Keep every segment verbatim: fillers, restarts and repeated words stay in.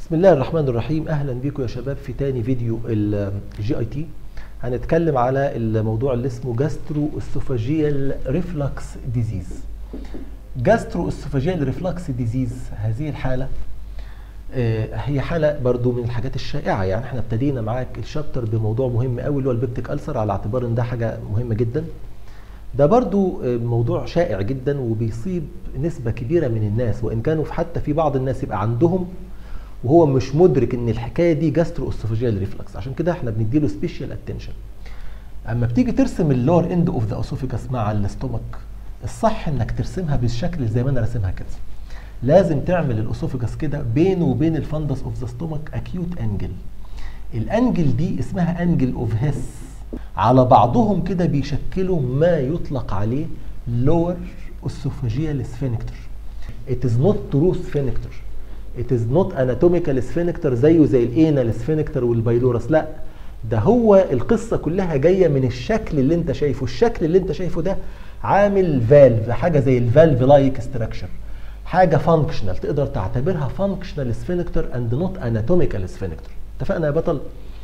بسم الله الرحمن الرحيم. اهلا بيكم يا شباب في تاني فيديو الجي اي تي. هنتكلم على الموضوع اللي اسمه gastroesophageal reflux disease. gastroesophageal reflux disease هذه الحالة هي حالة برضو من الحاجات الشائعة. يعني احنا ابتدينا معاك الشابتر بموضوع مهم قوي اللي هو البيبتيك ألسر، على اعتبار ان ده حاجة مهمة جدا. ده برضو موضوع شائع جدا وبيصيب نسبة كبيرة من الناس، وان كانوا حتى في بعض الناس يبقى عندهم وهو مش مدرك ان الحكايه دي جاسترواسوفاجيال ريفلكس. عشان كده احنا بنديله سبيشال اتنشن. اما بتيجي ترسم اللور اند اوف ذا اسوفيجاس مع الاستومك، الصح انك ترسمها بالشكل زي ما انا راسمها كده. لازم تعمل الاسوفيجاس كده بينه وبين الفندس اوف ذا ستومك اكيوت انجل. الانجل دي اسمها انجل اوف هيس. على بعضهم كده بيشكلوا ما يطلق عليه لور اسوفاجيال سفينكتر. It is not true sphincter. It is not anatomical sphincter زيه زي الانال sphincter والبايلورس. لا، ده هو القصه كلها جايه من الشكل اللي انت شايفه. الشكل اللي انت شايفه ده عامل فالف، حاجه زي الفالف لايك ستراكشر، حاجه فانكشنال، تقدر تعتبرها فانكشنال sphincter and not anatomical sphincter. اتفقنا يا بطل؟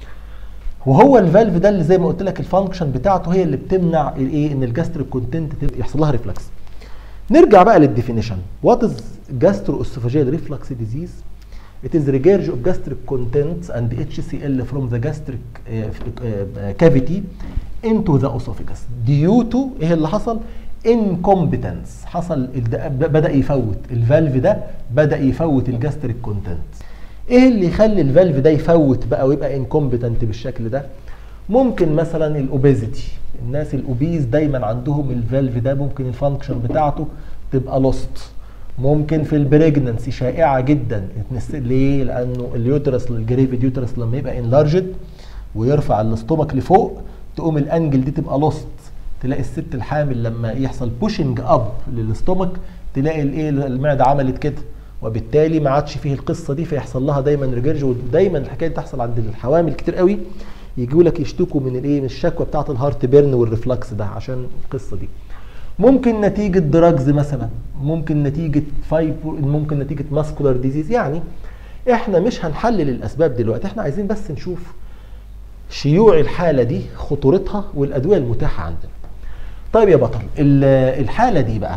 وهو الفالف ده اللي زي ما قلت لك الفانكشن بتاعته هي اللي بتمنع الايه ان الجاستريك كونتنت يحصل لها ريفلكس. نرجع بقى للديفينيشن. What is gastroesophageal reflux disease? It is regurg of gastric contents and H C L from the gastric uh, uh, cavity into the esophagus due to ايه اللي حصل؟ incompetence. حصل بدأ يفوت الفالف ده، بدأ يفوت الجاستريك كونتنتس. ايه اللي يخلي الفالف ده يفوت بقى ويبقى incompetent بالشكل ده؟ ممكن مثلا الاوبيزيتي. الناس الاوبيز دايما عندهم الفالف ده ممكن الفانكشن بتاعته تبقى لوست. ممكن في البريجننسي شائعه جدا. ليه؟ لانه اليوترس الجريفيد يوترس لما يبقى انلارجد ويرفع الاستومك لفوق تقوم الانجل دي تبقى لوست. تلاقي الست الحامل لما يحصل بوشنج اب للاستومك تلاقي الايه المعده عملت كده، وبالتالي ما عادش فيه القصه دي فيحصل لها دايما ريجرج. ودايما الحكايه دي تحصل عند الحوامل كتير قوي، يجوا لك يشتكوا من الايه من الشكوى بتاعه الهارت بيرن والريفلكس ده عشان القصه دي. ممكن نتيجه دراجز مثلا، ممكن نتيجه فايبر، ممكن نتيجه ماسكولار ديزيز. يعني احنا مش هنحلل الاسباب دلوقتي، احنا عايزين بس نشوف شيوع الحاله دي، خطورتها، والادويه المتاحه عندنا. طيب يا بطل، الحاله دي بقى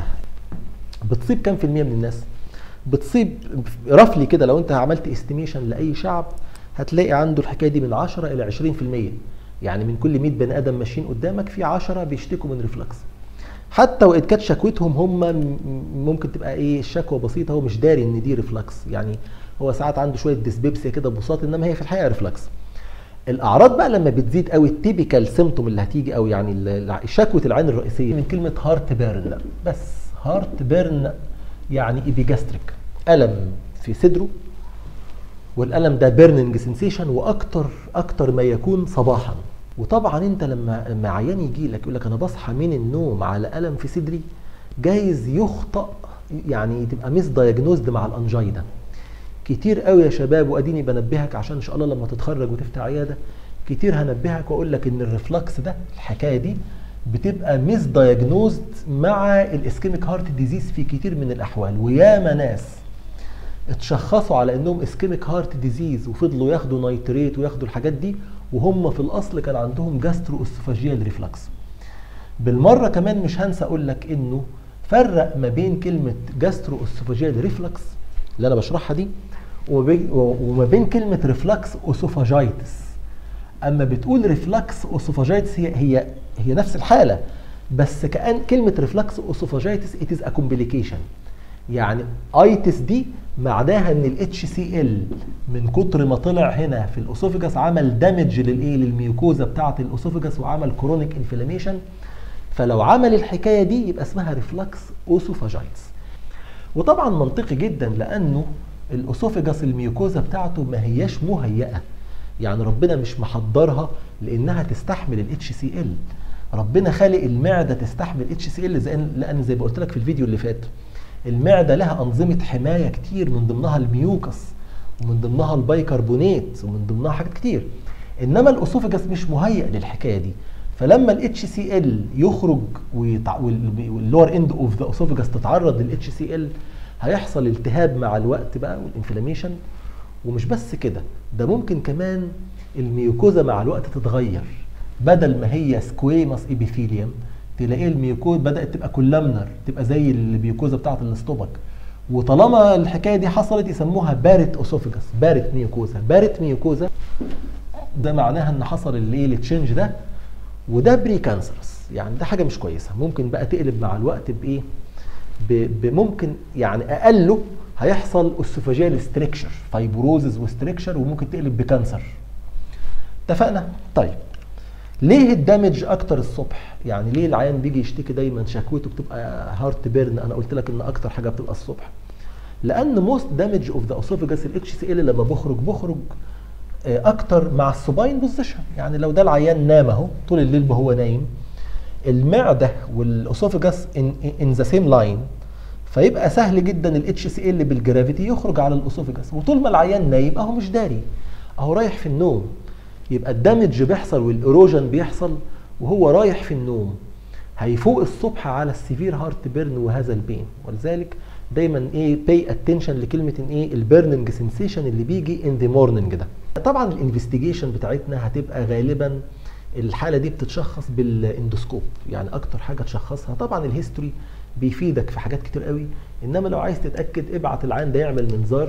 بتصيب كام في المية من الناس؟ بتصيب رفلي كده لو انت عملت استيميشن لاي شعب هتلاقي عنده الحكايه دي من عشرة الى عشرين في المية. يعني من كل مية بني ادم ماشيين قدامك في عشرة بيشتكوا من ريفلكس. حتى وان كانت شكوتهم هم ممكن تبقى ايه الشكوى بسيطه، هو مش داري ان دي ريفلكس. يعني هو ساعات عنده شويه ديسبيبسيا كده ببساطه، انما هي في الحقيقه ريفلكس. الاعراض بقى لما بتزيد قوي التيبيكال سيمتوم اللي هتيجي، او يعني شكوى العين الرئيسيه من كلمه هارت بيرن. بس هارت بيرن يعني ايبيجاستريك، الم في صدره، والالم ده بيرنينج سنسيشن، واكتر اكتر ما يكون صباحا. وطبعا انت لما لما عيان يجي لك يقول لك انا بصحى من النوم على الم في صدري، جايز يخطأ، يعني تبقى ميس دايجنوزد مع الانجينا. كتير قوي يا شباب، واديني بنبهك عشان ان شاء الله لما تتخرج وتفتح عياده كتير هنبهك واقول لك ان الريفلكس ده الحكايه دي بتبقى ميس دايجنوزد مع الاسكيميك هارت ديزيز في كتير من الاحوال. وياما ناس اتشخصوا على انهم اسكيميك هارت ديزيز وفضلوا ياخدوا نايتريت وياخدوا الحاجات دي وهم في الاصل كان عندهم جاسترواسوفاجيال ريفلكس. بالمره كمان مش هنسى اقول لك انه فرق ما بين كلمه جاسترواسوفاجيال ريفلكس اللي انا بشرحها دي وما بين كلمه ريفلكس اوسوفاجايتس. اما بتقول ريفلكس اوسوفاجايتس هي هي هي نفس الحاله، بس كأن كلمه ريفلكس اوسوفاجايتس ات از ا كومبليكيشن. يعني ايتس دي معناها ان الاتش سي ال من كتر ما طلع هنا في الاسوفيجاس عمل دامج للايه للميوكوزا بتاعه الاسوفيجاس وعمل كرونيك انفلاميشن. فلو عمل الحكايه دي يبقى اسمها ريفلكس اوسوفاجايتس. وطبعا منطقي جدا لانه الاسوفيجاس الميوكوزا بتاعته ما هياش مهيئه. يعني ربنا مش محضرها لانها تستحمل الاتش سي ال. ربنا خالق المعده تستحمل الاتش سي ال لان زي ما قلت لك في الفيديو اللي فات المعده لها انظمه حمايه كتير، من ضمنها الميوكس ومن ضمنها البيكربونات ومن ضمنها حاجات كتير. انما الاسوفيجاس مش مهيئ للحكايه دي. فلما الاتش سي ال يخرج واللور اند اوف ذا اسوفيجاس تتعرض للاتش سي ال هيحصل التهاب مع الوقت بقى والانفلاميشن، ومش بس كده، ده ممكن كمان الميوكوزا مع الوقت تتغير، بدل ما هي سكويماس ابيثيليوم تلاقي الميوكوزا بدات تبقى كولامنر، تبقى زي الميوكوزا بتاعه الاستومك. وطالما الحكايه دي حصلت يسموها بارت اوسوفيجاس، بارت ميوكوزا. بارت ميوكوزا ده معناها ان حصل الايه التشنج ده، وده بري كانسرس، يعني ده حاجه مش كويسه. ممكن بقى تقلب مع الوقت بايه؟ ممكن يعني اقله هيحصل اوسوفاجيال ستريكشر، فايبروزز وستريكشر، وممكن تقلب بكانسر. اتفقنا؟ طيب ليه الدمج اكتر الصبح؟ يعني ليه العيان بيجي يشتكي دايما شكوته بتبقى هارت بيرن؟ انا قلت لك ان اكتر حاجه بتبقى الصبح، لان موست دامج اوف ذا اسوفاجاس الاتش سي ال لما بخرج بخرج اكتر مع السوباين بوزيشن. يعني لو ده العيان نام اهو طول الليل وهو نايم، المعده والاسوفاجاس ان ذا سيم لاين، فيبقى سهل جدا الاتش سي ال بالجرافيتي يخرج على الاسوفاجاس، وطول ما العيان نايم اهو مش داري، اهو رايح في النوم. يبقى الدمج بيحصل والايروجن بيحصل وهو رايح في النوم، هيفوق الصبح على السيفير هارت بيرن وهذا البين. ولذلك دايما ايه باي اتنشن لكلمه ان ايه البيرننج سنسيشن اللي بيجي ان ذا مورنينج ده. طبعا الانفستيجيشن بتاعتنا هتبقى غالبا الحاله دي بتتشخص بالاندوسكوب، يعني اكتر حاجه تشخصها. طبعا الهيستوري بيفيدك في حاجات كتير قوي، انما لو عايز تتاكد ابعت العيان ده يعمل منظار.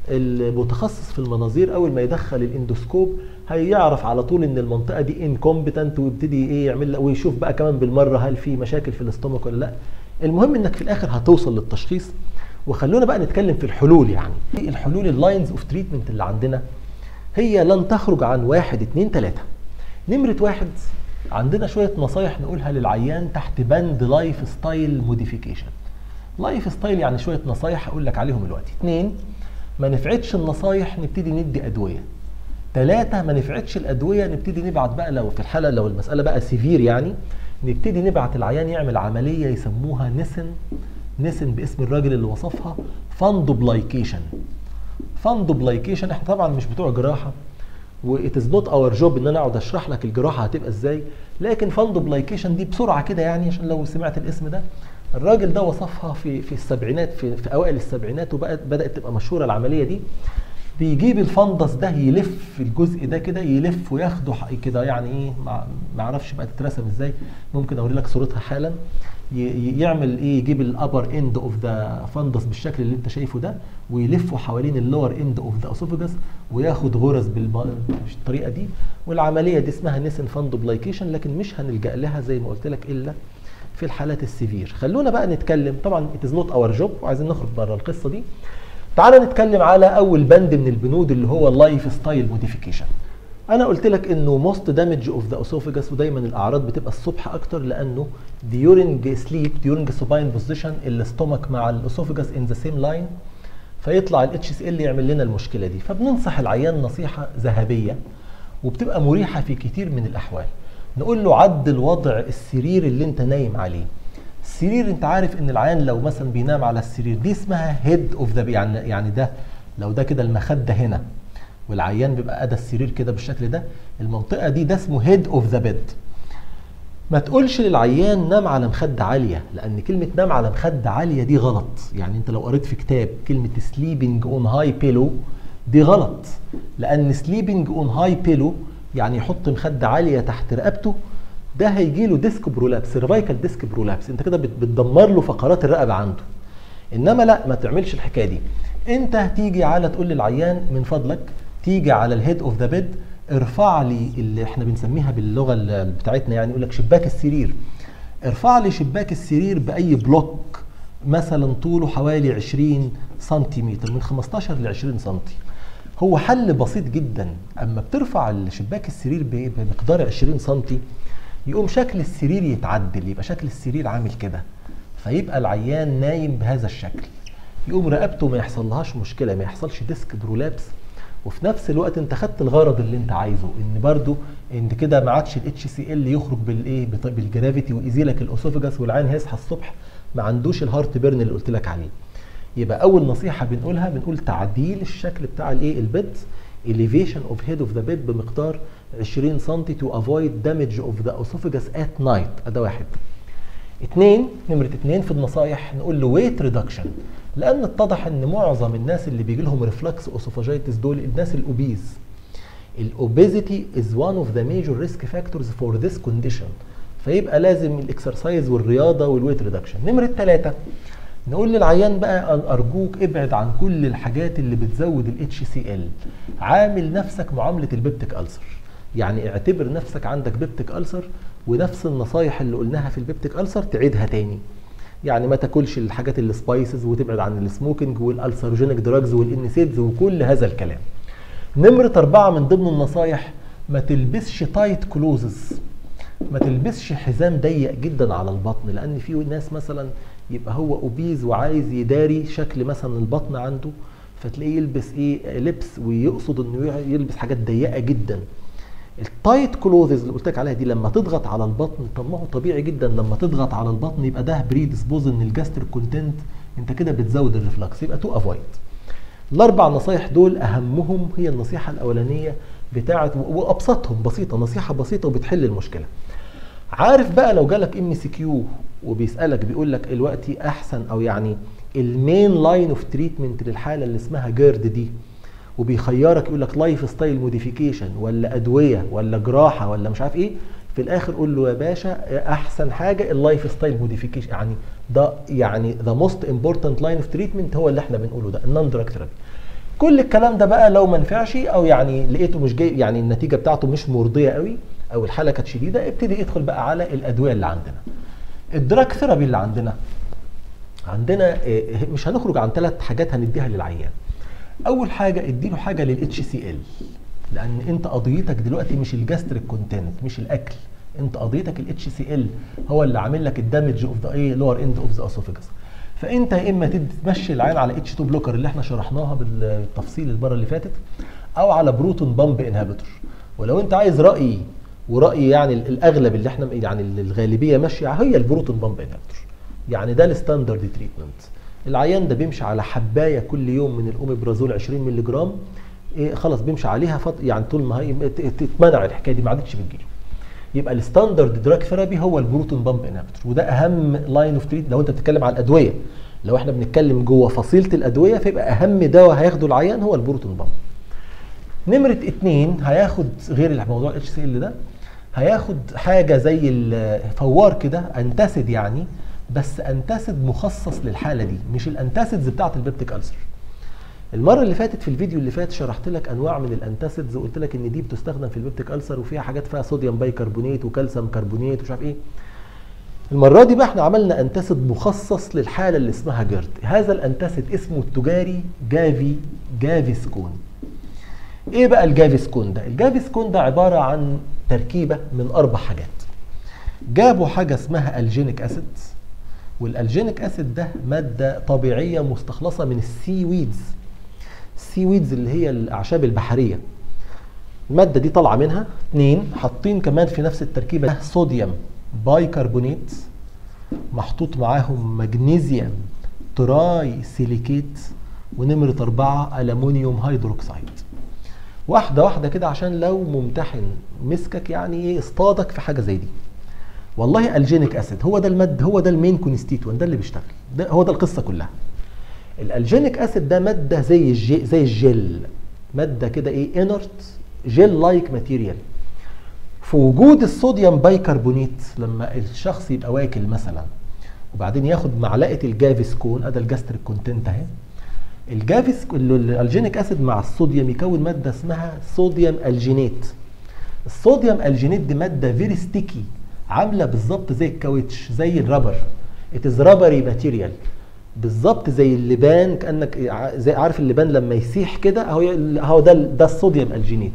المتخصص في المناظير اول ما يدخل الاندوسكوب هيعرف على طول ان المنطقه دي انكومبتنت، ويبتدي ايه يعمل ويشوف بقى كمان بالمره هل في مشاكل في الاستومك ولا لا. المهم انك في الاخر هتوصل للتشخيص. وخلونا بقى نتكلم في الحلول. يعني الحلول اللاينز اوف تريتمنت اللي عندنا هي لن تخرج عن واحد اتنين تلاته. نمره واحد، عندنا شويه نصايح نقولها للعيان تحت بند لايف ستايل موديفيكيشن. لايف ستايل يعني شويه نصايح اقول لك عليهم دلوقتي. اتنين، ما نفعتش النصايح نبتدي ندي ادويه. ثلاثة، ما نفعتش الادويه نبتدي نبعت بقى، لو في الحاله لو المساله بقى سيفير يعني نبتدي نبعت العيان يعمل عمليه يسموها نسن نسن باسم الراجل اللي وصفها فاندوبلايكيشن. فاندوبلايكيشن احنا طبعا مش بتوع جراحه، وات از نوت اور جوب ان انا اقعد اشرح لك الجراحه هتبقى ازاي، لكن فاندوبلايكيشن دي بسرعه كده يعني عشان لو سمعت الاسم ده. الراجل ده وصفها في في السبعينات، في, في اوائل السبعينات، وبقت بدات تبقى مشهوره العمليه دي. بيجيب الفندس ده يلف الجزء ده كده، يلف وياخده كده يعني ايه، ما اعرفش بقى تترسم ازاي، ممكن اوري لك صورتها حالا. يعمل ايه، يجيب الابر اند اوف ذا فندس بالشكل اللي انت شايفه ده، ويلفه حوالين اللور اند اوف ذا اسوفاجس، وياخد غرز بالطريقه دي. والعمليه دي اسمها نيسن فاندوبلايكيشن، لكن مش هنلجا لها زي ما قلت لك الا في الحالات السيفير. خلونا بقى نتكلم، طبعا ات از نوت اور جوب وعايزين نخرج بره القصه دي. تعالى نتكلم على اول بند من البنود اللي هو اللايف ستايل موديفيكيشن. انا قلت لك انه موست دامج اوف ذا اسوفاجس، ودايما الاعراض بتبقى الصبح اكتر، لانه ديورنج سليب ديورنج سوباين بوزيشن الاستومك مع الاسوفاجس ان ذا سيم لاين، فيطلع الاتش سي ال يعمل لنا المشكله دي. فبننصح العيان نصيحه ذهبيه وبتبقى مريحه في كتير من الاحوال. نقول له عدل وضع السرير اللي انت نايم عليه. السرير انت عارف ان العيان لو مثلا بينام على السرير دي اسمها هيد اوف ذا، يعني يعني ده لو ده كده المخده هنا والعيان بيبقى قاعد السرير كده بالشكل ده، المنطقه دي ده اسمه هيد اوف ذا بيد. ما تقولش للعيان نام على مخده عاليه، لان كلمه نام على مخده عاليه دي غلط. يعني انت لو قريت في كتاب كلمه سليبنج اون هاي بيلو دي غلط، لان سليبنج اون هاي بيلو يعني يحط مخده عاليه تحت رقبته، ده هيجي له ديسك برولابس، سيرفايكال ديسك برولابس، انت كده بتدمر له فقرات الرقبه عنده. انما لا، ما تعملش الحكايه دي. انت هتيجي على تقول للعيان من فضلك تيجي على الهيد اوف ذا بيد، ارفع لي اللي احنا بنسميها باللغه بتاعتنا يعني يقول لك شباك السرير، ارفع لي شباك السرير باي بلوك مثلا طوله حوالي عشرين سنتيمتر، من خمستاشر ل عشرين سنتي. هو حل بسيط جدا. اما بترفع شباك السرير بمقدار عشرين سنتي يقوم شكل السرير يتعدل، يبقى شكل السرير عامل كده، فيبقى العيان نايم بهذا الشكل، يقوم رقبته ما يحصلهاش مشكله، ما يحصلش ديسك برولابس، وفي نفس الوقت انت خدت الغرض اللي انت عايزه، ان برضو ان كده ما عادش الاتش سي ال يخرج بالايه بالجرافيتي ويزيلك الاسوفاجس، والعيان هيصحى الصبح ما عندوش الهارت بيرن اللي قلت لك عليه. يبقى اول نصيحه بنقولها بنقول تعديل الشكل بتاع الايه البيد، elevation of head of the bed بمقدار عشرين سنتي to avoid damage of the esophagus at night. ده واحد. اتنين، نمرة اتنين في النصايح نقول له ويت ريدكشن، لأن اتضح إن معظم الناس اللي بيجي لهم ريفلكس أوسوفاجيتس دول الناس الأوبيز. الأوبيزيتي is one of the major risk factors for this condition، فيبقى لازم الإكسرسايز والرياضة والويت ريدكشن. نمرة تلاتة نقول للعيان بقى أرجوك ابعد عن كل الحاجات اللي بتزود ال اتش سي ال، عامل نفسك معاملة البيبتيك ألسر، يعني اعتبر نفسك عندك بيبتيك ألسر، ونفس النصايح اللي قلناها في البيبتيك ألسر تعيدها تاني. يعني ما تاكلش الحاجات اللي سبايسز، وتبعد عن السموكينج والالسرجينيك دراجز والانسيدز وكل هذا الكلام. نمرة أربعة من ضمن النصايح ما تلبسش تايت كلوزز، ما تلبسش حزام ضيق جدا على البطن، لأن في ناس مثلا يبقى هو اوبيز وعايز يداري شكل مثلا البطن عنده، فتلاقيه يلبس ايه لبس ويقصد انه يلبس حاجات ضيقه جدا. التايت كلوزز اللي قلت لك عليها دي لما تضغط على البطن، طب ما هو طبيعي جدا لما تضغط على البطن يبقى ده بريدسبوز ان الجاستريك كونتنت انت كده بتزود الريفلكس، يبقى تو افويد. الاربع نصايح دول اهمهم هي النصيحه الاولانيه بتاعت، وابسطهم بسيطه، نصيحه بسيطه وبتحل المشكله. عارف بقى لو جالك ام سي كيو وبيسالك بيقول لك دلوقتي احسن او يعني المين لاين اوف تريتمنت للحاله اللي اسمها جيرد دي، وبيخيرك يقول لك لايف ستايل موديفيكيشن ولا ادويه ولا جراحه ولا مش عارف ايه، في الاخر قول له يا باشا احسن حاجه اللايف ستايل موديفيكيشن، يعني ده يعني ذا موست امبورتنت لاين اوف تريتمنت هو اللي احنا بنقوله ده، النون دراج ثيرابي. كل الكلام ده بقى لو ما نفعش او يعني لقيته مش جاي، يعني النتيجه بتاعته مش مرضيه قوي او الحاله كانت شديده، ابتدي ادخل بقى على الادويه اللي عندنا. الدراج ثيرابي اللي عندنا عندنا مش هنخرج عن ثلاث حاجات هنديها للعيان. اول حاجه اديله حاجه للاتش سي ال، لان انت قضيتك دلوقتي مش الجاستريك كونتنت مش الاكل، انت قضيتك الاتش سي ال هو اللي عامل لك الدامج اوف ذا ايه لور اند اوف ذا اسوفيجس. فانت يا اما تمشي العيان على اتش اتنين بلوكر اللي احنا شرحناها بالتفصيل المره اللي فاتت، او على بروتون بامب انهبيتور. ولو انت عايز رايي ورايي يعني الاغلب اللي احنا يعني الغالبيه ماشيه هي البروتون بامب انهبيتور، يعني ده الستاندرد تريتمنت. العيان ده بيمشي على حبايه كل يوم من الاوميبرازول عشرين مللي جرام، إيه خلاص بيمشي عليها فط... يعني طول ما هي تتمنع الحكايه دي ما عادتش بتجيله. يبقى الستاندرد دراج ثيرابي هو البروتون بامب انهبيتور، وده اهم لاين اوف تريت لو انت بتتكلم على الادويه. لو احنا بنتكلم جوه فصيله الادويه فيبقى اهم دواء هياخده العيان هو البروتون بامب. نمره اتنين هياخد غير الموضوع الاتش سي ال ده، هياخد حاجه زي الفوار كده، انتاسيد يعني، بس انتاسيد مخصص للحاله دي، مش الانتاسيدز بتاعت البيبتيك ألسر. المره اللي فاتت في الفيديو اللي فات شرحت لك انواع من الانتاسيدز وقلت لك ان دي بتستخدم في البيبتيك ألسر وفيها حاجات فيها صوديوم بايكربونات وكالسيوم كربونات ومش عارف ايه. المره دي بقى احنا عملنا انتاسيد مخصص للحاله اللي اسمها جيرد. هذا الانتاسيد اسمه التجاري جافي جافيسكون. ايه بقى الجافيسكون ده؟ الجافيسكون ده عباره عن تركيبه من اربع حاجات. جابوا حاجه اسمها الجينيك اسيد، والالجينيك اسيد ده ماده طبيعيه مستخلصه من السي ويدز. السي ويدز اللي هي الاعشاب البحريه. الماده دي طالعه منها. اثنين، حاطين كمان في نفس التركيبه صوديوم بايكربونات، محطوط معاهم مغنيسيوم تراي سيليكيت، ونمره اربعه الومنيوم هيدروكسيد. واحده واحده كده عشان لو ممتحن مسكك يعني ايه اصطادك في حاجه زي دي. والله الجينيك اسيد هو ده الماده، هو ده المين كونستيتوينت، ده اللي بيشتغل، ده هو ده القصه كلها. الالجينيك اسيد ده ماده زي الجي زي الجل، ماده كده ايه انرت جيل لايك ماتيريال. في وجود الصوديوم بايكربونات لما الشخص يبقى واكل مثلا وبعدين ياخد معلقه الجافيسكون، ادي الجاستريك كونتنت اهي. الجافيس الالجينيك اسيد مع الصوديوم يكون ماده اسمها صوديوم الجينات. الصوديوم الجينات دي ماده فيري ستيكي، عامله بالظبط زي الكاوتش زي الرابر. اتز رابري ماتيريال بالظبط زي اللبان، كانك زي عارف اللبان لما يسيح كده اهو اهو ده ده الصوديوم الجينات.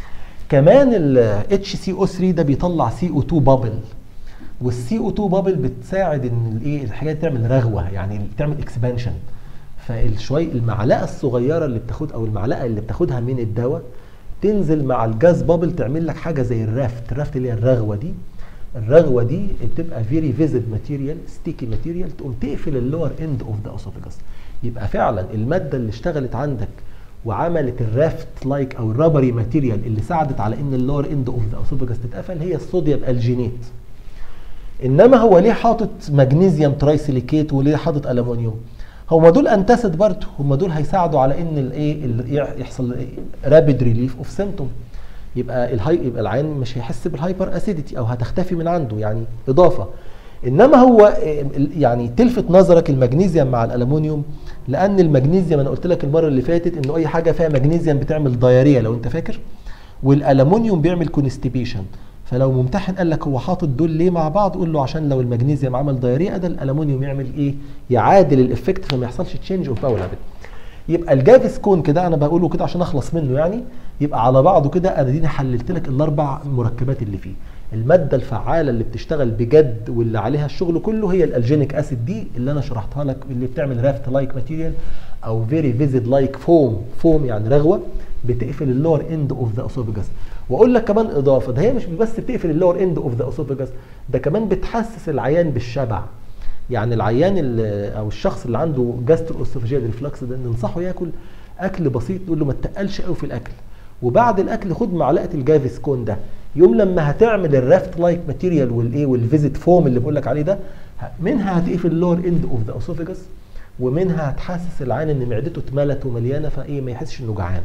كمان ال اتش سي او ثلاثة ده بيطلع سي او اتنين بابل، والسي او اتنين بابل بتساعد ان الايه الحاجات تعمل رغوه، يعني تعمل اكسبانشن. فالشوي المعلقه الصغيره اللي بتاخد او المعلقه اللي بتاخدها من الدواء تنزل مع الجاز بابل تعمل لك حاجه زي الرافت، الرافت اللي هي الرغوه دي. الرغوه دي بتبقى فيري فيزيد ماتيريال ستيكي ماتيريال، تقوم تقفل اللور اند اوف ذا اسوفيجاس. يبقى فعلا الماده اللي اشتغلت عندك وعملت الرافت لايك او الرابري ماتيريال اللي ساعدت على ان اللور اند اوف ذا اسوفيجاس تتقفل هي الصوديوم الجينات. انما هو ليه حاطط مغنيسيوم ترايسيليكيت وليه حاطط الومنيوم؟ هم دول انتاسيد برضه، هم دول هيساعدوا على ان الايه يحصل رابيد ريليف اوف سيمتوم. يبقى الهاي يبقى العيان مش هيحس بالهايبر اسيديتي او هتختفي من عنده يعني اضافه. انما هو يعني تلفت نظرك المغنيسيوم مع الالومنيوم، لان المغنيسيوم انا قلت لك المره اللي فاتت انه اي حاجه فيها مغنيسيوم بتعمل دايريه لو انت فاكر، والالومنيوم بيعمل كونستيبيشن. فلو ممتحن قال لك هو حاطط دول ليه مع بعض، قول له عشان لو المغنيسيوم عمل دايريه ده الالومنيوم يعمل ايه؟ يعادل الافكت فما يحصلش تشينج اوف باول هابت. يبقى الجافسكون كده انا بقوله كده عشان اخلص منه يعني، يبقى على بعضه كده انا دي حللت لك الاربع مركبات اللي فيه. الماده الفعاله اللي بتشتغل بجد واللي عليها الشغل كله هي الالجينيك اسيد دي اللي انا شرحتها لك، اللي بتعمل رافت لايك ماتيريال او فيري فيزيد لايك فوم. فوم يعني رغوه بتقفل اللور اند اوف ذا اسوفجاس. واقول لك كمان اضافه، ده هي مش بس بتقفل اللور اند اوف ذا اسوفجاس، ده كمان بتحسس العيان بالشبع. يعني العيان او الشخص اللي عنده جاستروسوفاجيال ريفلكس ده ننصحه ياكل اكل بسيط، نقول له ما تقلش قوي في الاكل، وبعد الاكل خد معلقه الجافسكون ده. يوم لما هتعمل الرافت لايك ماتيريال والايه والفيزيت فوم اللي بقول لك عليه ده، منها هتقفل اللور اند اوف ذا اسوفجاس، ومنها هتحسس العيان ان معدته اتملت ومليانه فايه ما يحسش انه جعان.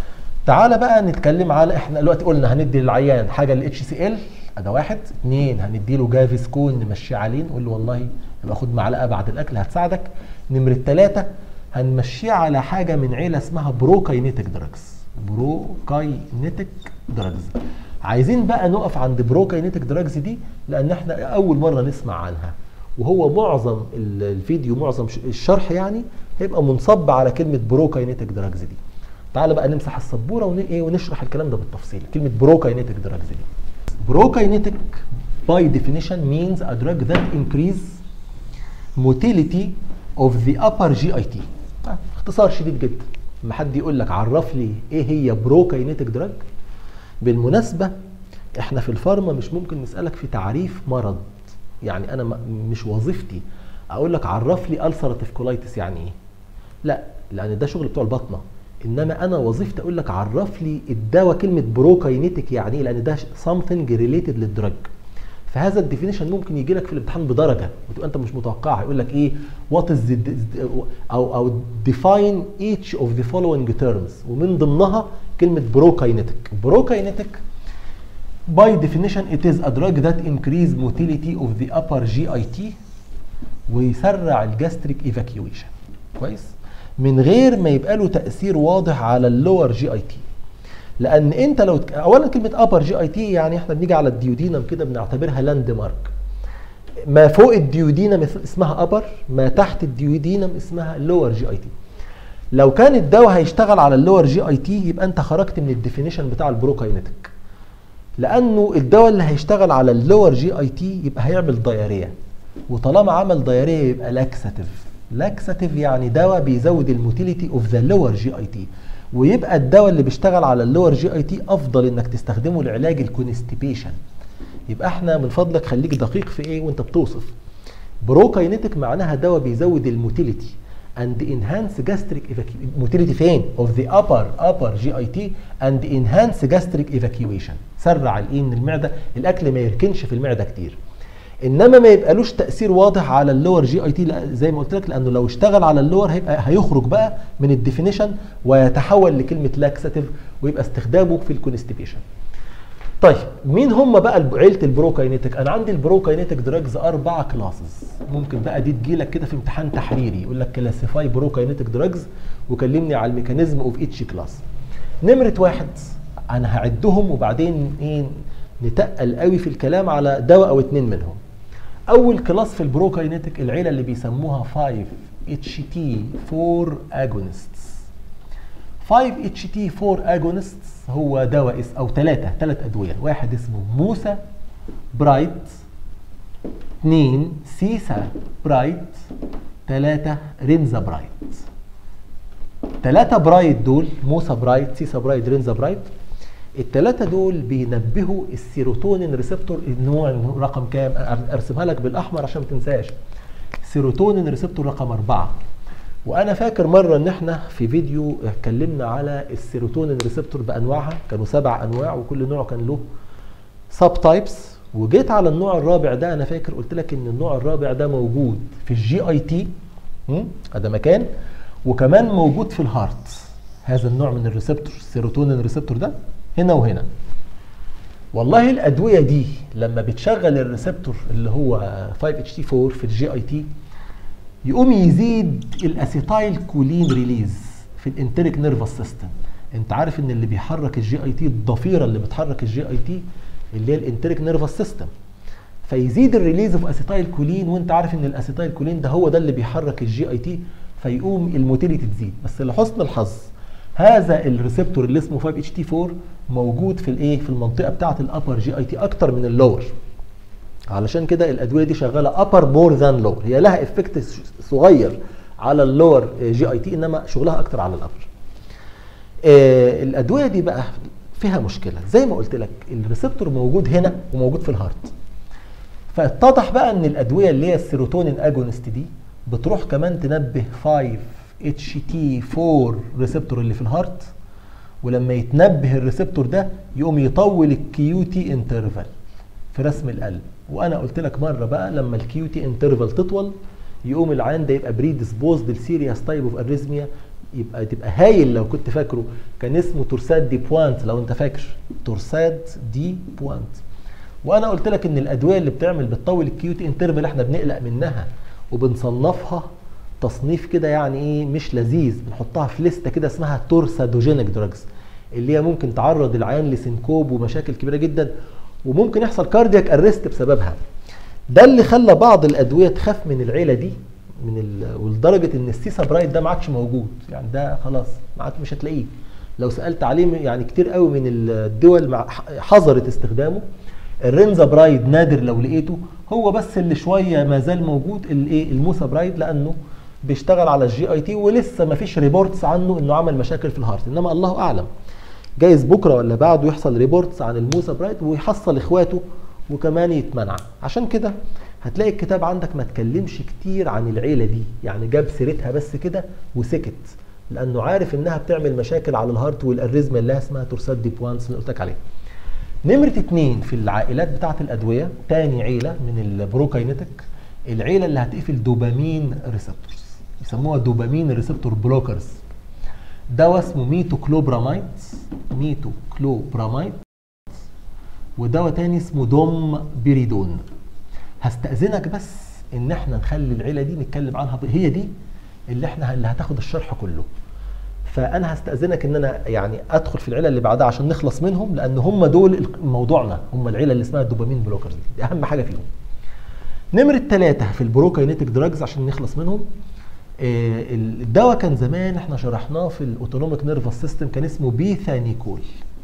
تعالى بقى نتكلم على، احنا دلوقتي قلنا هندي للعيان حاجه الاتش سي ال ده واحد، اثنين هندي له جافسكون نمشيه عليه نقول له والله يبقى خد معلقه بعد الاكل هتساعدك. نمره ثلاثه هنمشيه على حاجه من عيله اسمها بروكاينيتك دراجز. بروكاينيتك دراجز. عايزين بقى نقف عند بروكاينيتك دراجز دي لان احنا اول مره نسمع عنها، وهو معظم الفيديو معظم الشرح يعني هيبقى منصب على كلمه بروكاينيتك دراجز دي. تعال بقى نمسح السبوره ون... ايه ونشرح الكلام ده بالتفصيل. كلمه بروكاينيتك دراجز دي، بروكاينيتك by definition means a drug that increase motility of the upper جي اي تي. اختصار شديد جدا. لما حد يقول لك عرف لي ايه هي بروكاينيتك دراج، بالمناسبه احنا في الفارما مش ممكن نسالك في تعريف مرض، يعني انا مش وظيفتي اقول لك عرف لي ألسراتيف كولايتس يعني ايه، لا، لان ده شغل بتوع البطنه. انما انا وظيفتي اقول لك عرف لي الدواء كلمه بروكاينيتك يعني ايه، لان ده something related للدراج. فهذا الديفينيشن ممكن يجي لك في الامتحان بدرجه وتبقى انت مش متوقعها، يقول لك ايه وات از او او define each of the following terms، ومن ضمنها كلمه بروكاينيتك. بروكاينيتك by definition it is a drug that increase motility of the upper جي اي تي ويسرع الجاستريك ايفاكيويشن. كويس؟ من غير ما يبقى له تاثير واضح على اللور جي اي تي. لان انت لو تك... اولا كلمه ابر جي اي تي يعني احنا بنيجي على الديودينم كده بنعتبرها لاند مارك. ما فوق الديودينم اسمها ابر، ما تحت الديودينم اسمها لور جي اي تي. لو كان الدواء هيشتغل على اللور جي اي تي يبقى انت خرجت من الديفينيشن بتاع البروكاينيتك، لانه الدواء اللي هيشتغل على اللور جي اي تي يبقى هيعمل دايريه، وطالما عمل دايريه يبقى لاكساتيف. لاكساتيف يعني دواء بيزود الموتيليتي اوف ذا لور جي اي تي، ويبقى الدواء اللي بيشتغل على اللور جي اي تي افضل انك تستخدمه لعلاج الكونستيبيشن. يبقى احنا من فضلك خليك دقيق في ايه وانت بتوصف. بروكاينيتك معناها دواء بيزود الموتيليتي and enhance gastric evacuation. موتيليتي فين؟ of the upper upper جي اي تي and enhance gastric evacuation. سرع الايه من المعده، الاكل ما يركنش في المعده كتير. انما ما يبقالوش تاثير واضح على اللور جي اي تي زي ما قلت لك، لانه لو اشتغل على اللور هيبقى هيخرج بقى من الديفينيشن ويتحول لكلمه لاكساتيف ويبقى استخدامه في الكونستيبيشن. طيب مين هم بقى عيله البروكاينيتك؟ انا عندي البروكاينيتك دراجز اربع كلاسز. ممكن بقى دي تجيلك كده في امتحان تحريري يقول لك كلاسيفاي بروكاينيتك دراجز وكلمني على الميكانيزم اوف ايتش كلاس. نمره واحد انا هعدهم وبعدين ايه نتقل قوي في الكلام على دواء او اتنين منهم. اول كلاس في البروكاينيتك العيله اللي بيسموها خمسة اتش تي فور اجونستس. خمسة اتش تي فور اجونستس هو دواء اس او ثلاثه ثلاث ادويه، واحد اسمه موسا برايت، اثنين سيسا برايت، ثلاثه رينزا برايت. ثلاثه برايت دول موسا برايت سيسا برايت رينزا برايت، الثلاثه دول بينبهوا السيروتونين ريسبتور النوع رقم كام؟ ارسمها لك بالاحمر عشان ما تنساش. سيروتونين ريسبتور رقم أربعة. وانا فاكر مره ان احنا في فيديو اتكلمنا على السيروتونين ريسبتور بانواعها، كانوا سبع انواع وكل نوع كان له سب تايبس. وجيت على النوع الرابع ده، انا فاكر قلت لك ان النوع الرابع ده موجود في الجي اي تي، هذا مكان، وكمان موجود في الهارت. هذا النوع من الريسبتور، السيروتونين ريسبتور ده هنا وهنا. والله الادويه دي لما بتشغل الريسبتور اللي هو فايف اتش تي فور في الجي اي تي، يقوم يزيد الاسيتايل كولين ريليز في الانتريك نيرفس سيستم. انت عارف ان اللي بيحرك الجي اي تي، الضفيره اللي بتحرك الجي اي تي اللي هي الانتريك نيرفس سيستم، فيزيد الريليز اوف اسيتايل كولين، وانت عارف ان الاسيتايل كولين ده هو ده اللي بيحرك الجي اي تي، فيقوم الموتيليتي تزيد. بس لحسن الحظ هذا الريسبتور اللي اسمه فايف اتش تي فور موجود في الايه، في المنطقه بتاعه الابر جي اي تي اكتر من اللور. علشان كده الادويه دي شغاله ابر مور ذان لور، هي لها افكت صغير على اللور جي اي تي، انما شغلها اكتر على الابر. آه الادويه دي بقى فيها مشكله، زي ما قلت لك الريسبتور موجود هنا وموجود في الهارت. فاتضح بقى ان الادويه اللي هي السيروتونين اجونست دي بتروح كمان تنبه فايف اتش تي فور ريسبتور اللي في الهارت، ولما يتنبه الريسبتور ده يقوم يطول الكيو تي انترفال في رسم القلب. وانا قلت لك مره بقى لما الكيو تي انترفال تطول يقوم العيان ده يبقى بريدسبوزد لسيريس تايب اوف اريزميا، يبقى تبقى هايل. لو كنت فاكره كان اسمه تورساد دي بوانت، لو انت فاكر تورساد دي بوانت. وانا قلت لك ان الادويه اللي بتعمل بتطول الكيو تي انترفال احنا بنقلق منها وبنصنفها تصنيف كده يعني ايه مش لذيذ، بنحطها في لسته كده اسمها تورسادوجينيك دراجز، اللي هي ممكن تعرض العيان لسنكوب ومشاكل كبيره جدا، وممكن يحصل كاردياك ارست بسببها. ده اللي خلى بعض الادويه تخاف من العيله دي، من ال... ولدرجه ان السيسابرايد ده ما عادش موجود، يعني ده خلاص ما عادش مش هتلاقيه. لو سالت عليه يعني كتير قوي من الدول مع... حظرت استخدامه. الرينزابرايد نادر لو لقيته، هو بس اللي شويه ما زال موجود الايه الموسابرايد، لانه بيشتغل على الجي اي تي ولسه ما فيش ريبورتس عنه انه عمل مشاكل في الهارت، انما الله اعلم جايز بكره ولا بعده يحصل ريبورتس عن الموسابرايد ويحصل اخواته وكمان يتمنع. عشان كده هتلاقي الكتاب عندك ما تكلمش كتير عن العيله دي، يعني جاب سيرتها بس كده وسكت، لانه عارف انها بتعمل مشاكل على الهارت والاريزما اللي اسمها تورسات دي بوانس اللي قلت لك عليها. نمره اتنين في العائلات بتاعه الادويه، تاني عيله من البروكاينيتك، العيله اللي هتقفل دوبامين ريسبتورز، يسموها دوبامين ريسبتور بلوكرز. دواء اسمه ميتوكلوبراميد، ميتوكلوبراميد، ودواء تاني اسمه دوم بيريدون. هستأذنك بس ان احنا نخلي العيله دي نتكلم عنها، هي دي اللي احنا اللي هتاخد الشرح كله. فانا هستأذنك ان انا يعني ادخل في العيله اللي بعدها عشان نخلص منهم، لان هم دول موضوعنا، هم العيله اللي اسمها الدوبامين بلوكرز، دي اهم حاجه فيهم. نمره ثلاثة في البروكاينيتك دراجز عشان نخلص منهم، الدواء كان زمان احنا شرحناه في الاوتونوميك نيرفس سيستم، كان اسمه بيثانيكول.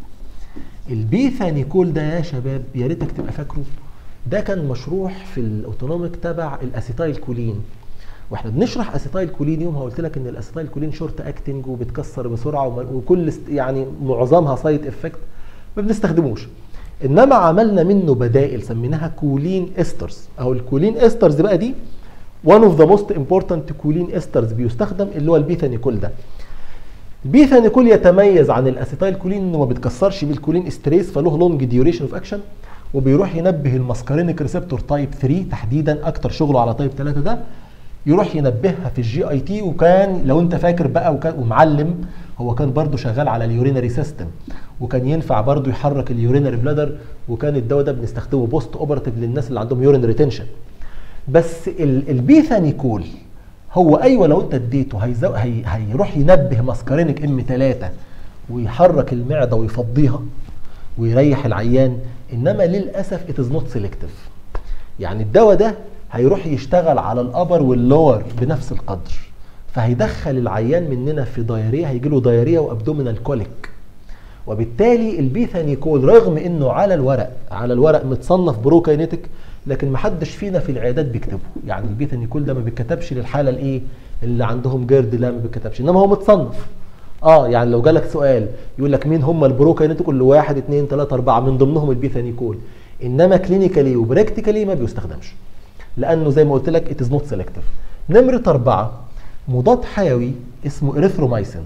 البيثانيكول ده يا شباب يا ريتك تبقى فاكره، ده كان مشروح في الاوتونوميك تبع الاسيتايل كولين. واحنا بنشرح اسيتايل كولين يومها قلت لك ان الاسيتايل كولين شورت اكتنج وبتكسر بسرعه وكل يعني معظمها سايد افكت ما بنستخدموش، انما عملنا منه بدائل سميناها كولين استرز. اهو الكولين استرز بقى دي one of the most important كولين استرز بيستخدم، اللي هو البيثانيكول ده. البيثانيكول يتميز عن الاسيتايل كولين انه ما بيتكسرش بالكولين استريس، فله لونج ديوريشن اوف اكشن، وبيروح ينبه الماسكارينيك ريسبتور تايب ثلاثة تحديدا، اكتر شغله على تايب ثلاثة ده، يروح ينبهها في الجي اي تي. وكان لو انت فاكر بقى وكان ومعلم، هو كان برضو شغال على اليورينري سيستم، وكان ينفع برضو يحرك اليورينري بلادر، وكان الدواء ده بنستخدمه بوست اوبراتيف للناس اللي عندهم يورين ريتنشن. بس البيثانيكول هو ايوه لو انت اديته هيزو... هي... هيروح ينبه ماسكارينيك ام ثلاثة ويحرك المعده ويفضيها ويريح العيان، انما للاسف ات از نوت سيلكتيف. يعني الدواء ده هيروح يشتغل على الابر واللور بنفس القدر، فهيدخل العيان مننا في دايريا، هيجي له دايريا وابدومينال كوليك. وبالتالي البيثانيكول رغم انه على الورق على الورق متصنف بروكاينيتك، لكن ما حدش فينا في العيادات بيكتبه. يعني البيثانيكول ده ما بيتكتبش للحاله الايه اللي عندهم جيرد، لا ما بيتكتبش، انما هو متصنف. اه يعني لو جالك سؤال يقول لك مين هم البروكاينيتك، كل واحد اثنين ثلاثة أربعة من ضمنهم البيثانيكول، انما كلينيكالي وبراكتيكالي ما بيستخدمش، لانه زي ما قلت لك ات از نوت سيلكتيف. نمره أربعة مضاد حيوي اسمه اريثرومايسين.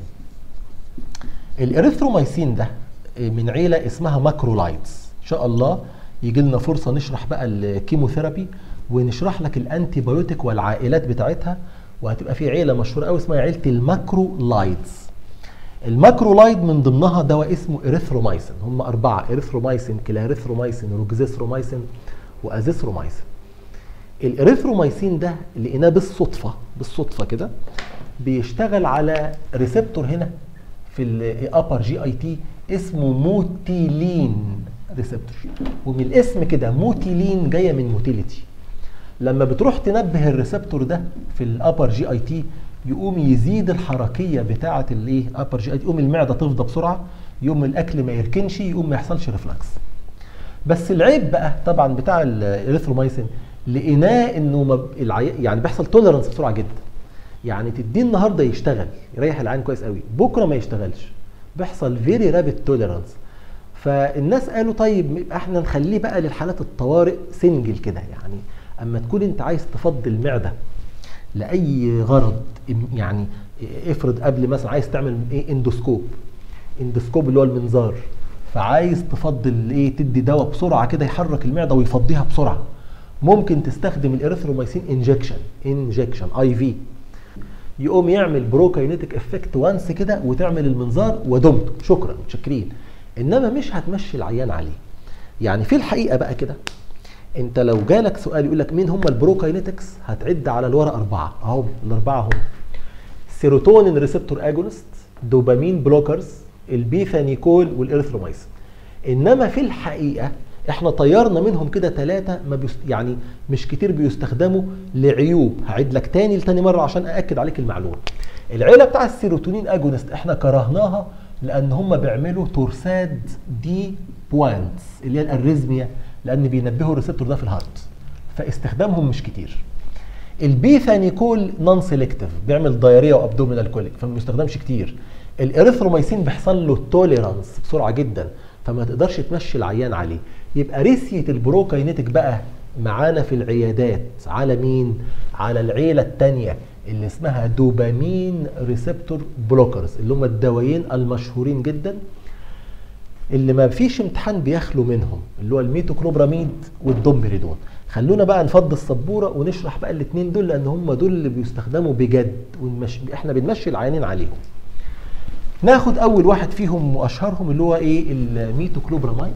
الاريثرومايسين ده من عيله اسمها ماكرولايدز، ان شاء الله يجي لنا فرصه نشرح بقى الكيموثيرابي ونشرح لك الانتي بايوتيك والعائلات بتاعتها، وهتبقى في عيله مشهوره قوي اسمها عيله الماكرولايدز. الماكرولايد من ضمنها دواء اسمه اريثرومايسين، هم اربعه: اريثرومايسين، كلاريثرومايسين، روكزيثرومايسين، وازيثرومايسين. الاريثرومايسين ده لقيناه بالصدفه بالصدفه كده بيشتغل على ريسبتور هنا في الابر جي اي تي اسمه موتيلين ريسبتور، ومن الاسم كده موتيلين جايه من موتيليتي. لما بتروح تنبه الريسبتور ده في الابر جي اي تي يقوم يزيد الحركيه بتاعه الايه ابر جي اي تي، يقوم المعده تفضى بسرعه، يقوم الاكل ما يركنش، يقوم ما يحصلش ريفلكس. بس العيب بقى طبعا بتاع الاريثرومايسين لقيناه انه مب... العي... يعني بيحصل توليرانس بسرعه جدا. يعني تديه النهارده يشتغل يريح العين كويس قوي، بكره ما يشتغلش، بيحصل فيري رابيد توليرانس. فالناس قالوا طيب احنا نخليه بقى للحالات الطوارئ سنجل كده، يعني اما تكون انت عايز تفضي المعده لاي غرض، يعني افرض قبل مثلا عايز تعمل ايه اندوسكوب، اندوسكوب اللي هو المنظار، فعايز تفضل ايه تدي دواء بسرعه كده يحرك المعده ويفضيها بسرعه، ممكن تستخدم الاريثرومايسين انجكشن انجكشن اي في، يقوم يعمل بروكاينيتيك افكت وانس كده وتعمل المنظار ودمت شكرا متشكرين. انما مش هتمشي العيان عليه. يعني في الحقيقه بقى كده انت لو جالك سؤال يقول لك مين هم البروكاينيتكس هتعد على الورق اربعه اهو، الاربعه هم: سيروتونين ريسبتور اجونست، دوبامين بلوكرز، البيثانيكول، والاريثرومايسين. انما في الحقيقه احنا طيرنا منهم كده ثلاثه ما بيست... يعني مش كتير بيستخدموا لعيوب. هعيد لك تاني لتاني مره عشان ااكد عليك المعلومه. العيله بتاع السيروتونين اجونست احنا كرهناها لان هم بيعملوا تورساد دي بوينتس اللي هي الاريزميا، لان بينبهوا الريسبتور ده في الهارت، فاستخدامهم مش كتير. البيثانيكول نون سيلكتيف بيعمل دايريا وابدومينال كوليك فما بيستخدمش كتير. الاريثرومايسين بيحصل له توليرانس بسرعه جدا فما تقدرش تمشي العيان عليه. يبقى ريسيه البروكاينيتك بقى معانا في العيادات على مين؟ على العيله الثانيه اللي اسمها دوبامين ريسبتور بلوكرز، اللي هم الدوايين المشهورين جدا اللي ما فيش امتحان بيخلو منهم، اللي هو الميتوكلوبراميد والدومبريدون. خلونا بقى نفضي السبوره ونشرح بقى الاثنين دول لان هم دول اللي بيستخدموا بجد ونمش... احنا بنمشي العيانين عليهم. ناخد اول واحد فيهم واشهرهم اللي هو ايه؟ الميتوكلوبراميد.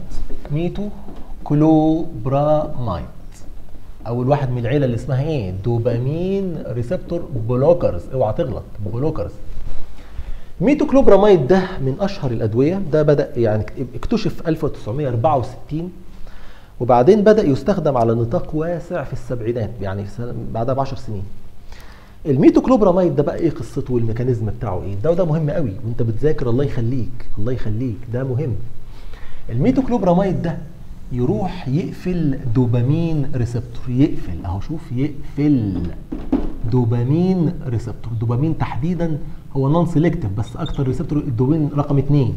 ميتوكلوبراميد اول واحد من العيله اللي اسمها ايه؟ دوبامين ريسبتور بلوكرز، اوعى تغلط، بلوكرز. ميتوكلوبراميد ده من اشهر الادويه، ده بدا يعني اكتشف في ألف وتسعمائة وأربعة وستين وبعدين بدا يستخدم على نطاق واسع في السبعينات، يعني في بعدها ب عشر سنين. الميتوكلوبراميد ده بقى ايه قصته والميكانيزم بتاعه ايه؟ ده وده مهم قوي وانت بتذاكر، الله يخليك الله يخليك ده مهم. الميتوكلوبراميد ده يروح يقفل دوبامين ريسبتور، يقفل اهو شوف، يقفل دوبامين ريسبتور. دوبامين تحديدا هو نون سيلكتيف بس اكتر ريسبتور الدوبامين رقم اتنين.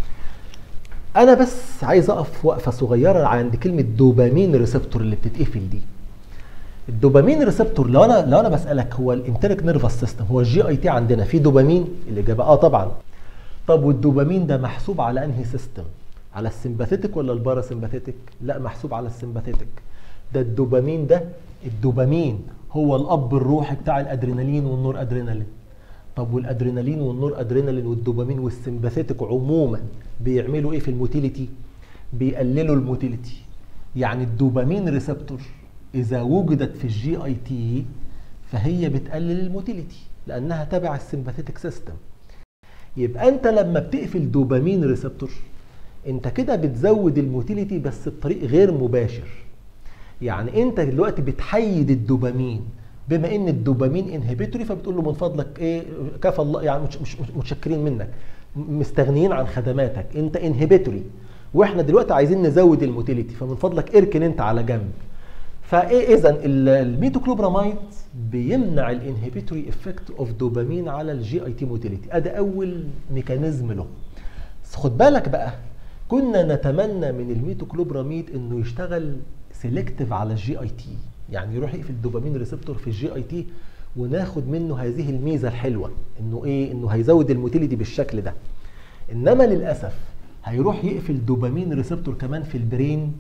انا بس عايز اقف وقفه صغيره عند كلمه دوبامين ريسبتور اللي بتتقفل دي. الدوبامين ريسبتور لو انا لو انا بسالك هو الانتريك نيرفس سيستم، هو الجي اي تي عندنا فيه دوبامين؟ الاجابه اه طبعا. طب والدوبامين ده محسوب على انهي سيستم؟ على السمباثيتك ولا الباراسمباثيتك؟ لا محسوب على السمباثيتك. ده الدوبامين ده الدوبامين هو الاب الروحي بتاع الادرينالين والنور ادرينالين. طب والادرينالين والنور ادرينالين والدوبامين والسمباثيتك عموما بيعملوا ايه في الموتيليتي؟ بيقللوا الموتيليتي. يعني الدوبامين ريسبتور اذا وجدت في الجي اي تي فهي بتقلل الموتيليتي لانها تبع السمباثيتك سيستم. يبقى انت لما بتقفل دوبامين ريسبتور انت كده بتزود الموتيليتي بس بطريق غير مباشر. يعني انت دلوقتي بتحيد الدوبامين، بما ان الدوبامين انهبيتوري فبتقول له من فضلك ايه كفى الله، يعني مش مش متشكرين منك، مستغنيين عن خدماتك، انت انهبيتوري واحنا دلوقتي عايزين نزود الموتيليتي فمن فضلك اركن انت على جنب. فايه اذا الميتوكلوبراميد بيمنع الانهبيتوري افكت اوف دوبامين على الجي اي تي موتيليتي. ادي اول ميكانيزم له. خد بالك بقى كنا نتمنى من الميتوكلوبراميد انه يشتغل سيلكتيف على الجي اي تي، يعني يروح يقفل الدوبامين ريسبتور في الجي اي تي وناخد منه هذه الميزه الحلوه انه ايه؟ انه هيزود الموتيليتي بالشكل ده. انما للاسف هيروح يقفل دوبامين ريسبتور كمان في البرين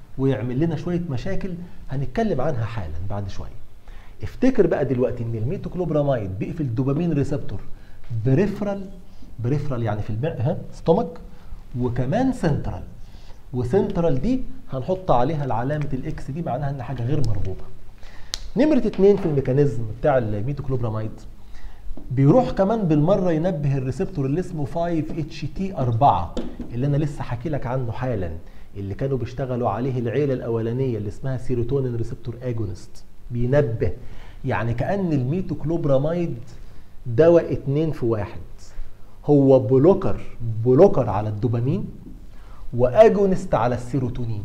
ويعمل لنا شويه مشاكل هنتكلم عنها حالا بعد شويه. افتكر بقى دلوقتي ان الميتوكلوبراميد بيقفل الدوبامين ريسبتور بريفرال، بريفرال يعني في المعده ها ستومك، وكمان سنترال. وسنترال دي هنحط عليها العلامه الاكس دي، معناها ان حاجه غير مرغوبه. نمره اتنين في الميكانيزم بتاع الميتوكلوبراميد، بيروح كمان بالمره ينبه الريسبتور اللي اسمه خمسة اتش تي أربعة اللي انا لسه حكي لك عنه حالا، اللي كانوا بيشتغلوا عليه العيله الاولانيه اللي اسمها سيروتونين ريسبتور اجونست. بينبه، يعني كأن الميتوكلوبراميد دواء اتنين في واحد، هو بلوكر بلوكر على الدوبامين واجونست على السيروتونين.